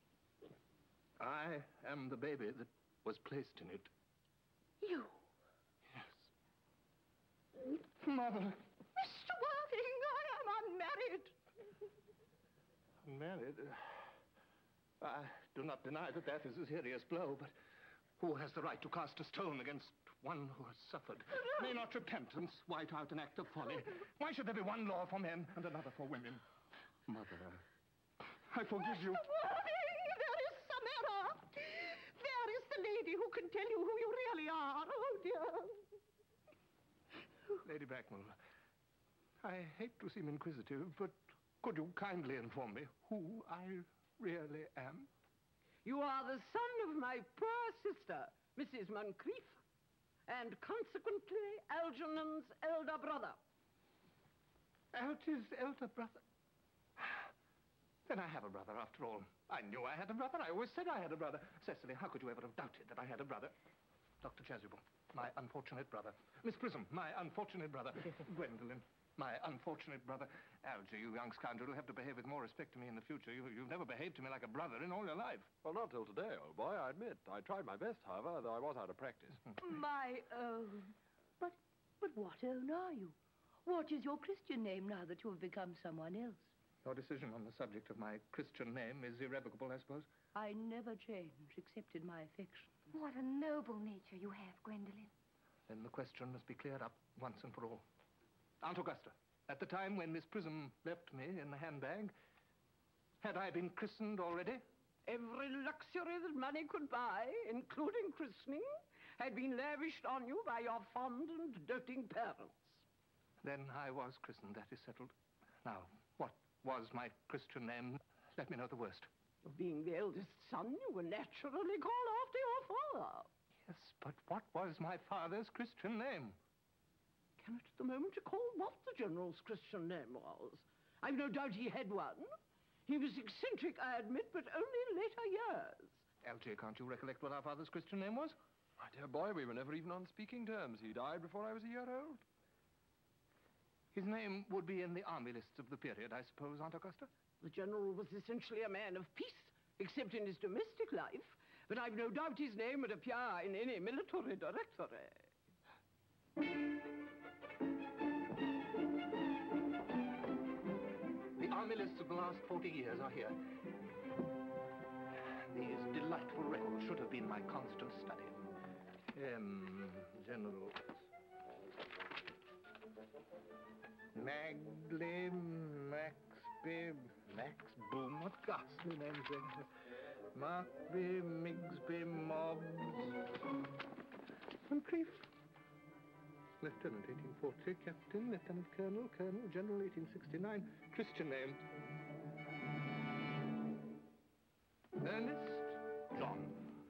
I am the baby that was placed in it. You? Yes. Mother. Mr. Worthing, I am unmarried. Unmarried? I do not deny that that is a serious blow, but who has the right to cast a stone against one who has suffered? May not repentance white out an act of folly? Why should there be one law for men and another for women? Mother, I forgive you. Mr. Worthing, there is some error. There is the lady who can tell you who you really are. Oh, dear. Lady Bracknell, I hate to seem inquisitive, but could you kindly inform me who I really am? You are the son of my poor sister, Mrs. Moncrief. and consequently Algernon's elder brother. Algy's elder brother? Then I have a brother, after all. I knew I had a brother. I always said I had a brother. Cecily, how could you ever have doubted that I had a brother? Dr. Chasuble, my unfortunate brother. Miss Prism, my unfortunate brother. Gwendolen, my unfortunate brother. Algy, you young scoundrel, you'll have to behave with more respect to me in the future. You've never behaved to me like a brother in all your life. Well, not till today, old boy, I admit. I tried my best, however, though I was out of practice. My own. But what own are you? What is your Christian name now that you have become someone else? Your decision on the subject of my Christian name is irrevocable, I suppose? I never change, except in my affection. What a noble nature you have, Gwendolen. Then the question must be cleared up once and for all. Aunt Augusta, at the time when Miss Prism left me in the handbag, had I been christened already? Every luxury that money could buy, including christening, had been lavished on you by your fond and doting parents. Then I was christened, that is settled. Now, what was my Christian name? Let me know the worst. Being the eldest son, you were naturally called after your father. Yes, but what was my father's Christian name? Cannot at the moment recall what the General's Christian name was. I've no doubt he had one. He was eccentric, I admit, but only in later years. Algy, can't you recollect what our father's Christian name was? My dear boy, we were never even on speaking terms. He died before I was a year old. His name would be in the army lists of the period, I suppose, Aunt Augusta? The General was essentially a man of peace, except in his domestic life, but I've no doubt his name would appear in any military directory. The army lists of the last 40 years are here. These delightful records should have been my constant study. General... Magley, Maxby, Max Boom, what ghastly names they have. Markby, Migsby, Mobbs, Moncrief. Lieutenant, 1840, Captain, Lieutenant Colonel, Colonel, General, 1869. Christian name. Ernest John.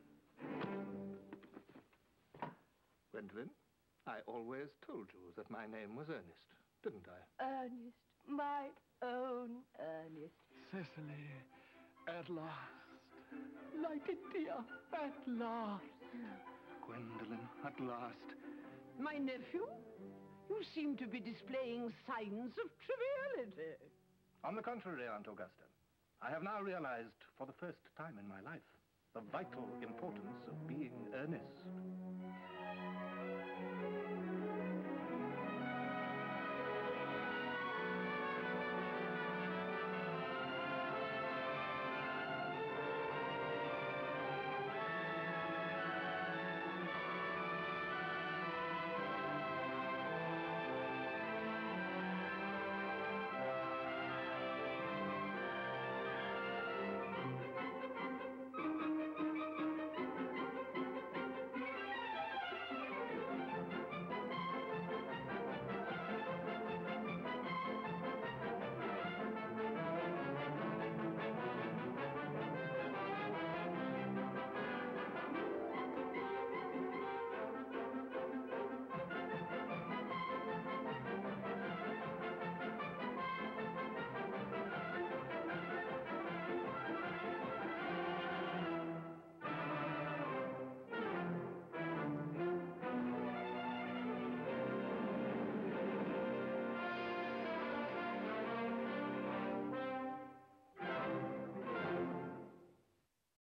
Gwendolen, I always told you that my name was Ernest. Didn't I? Ernest, my own Ernest. Cecily, at last. Like a dear, at last. Gwendolen, at last. My nephew, you seem to be displaying signs of triviality. On the contrary, Aunt Augusta, I have now realized for the first time in my life the vital importance of being earnest.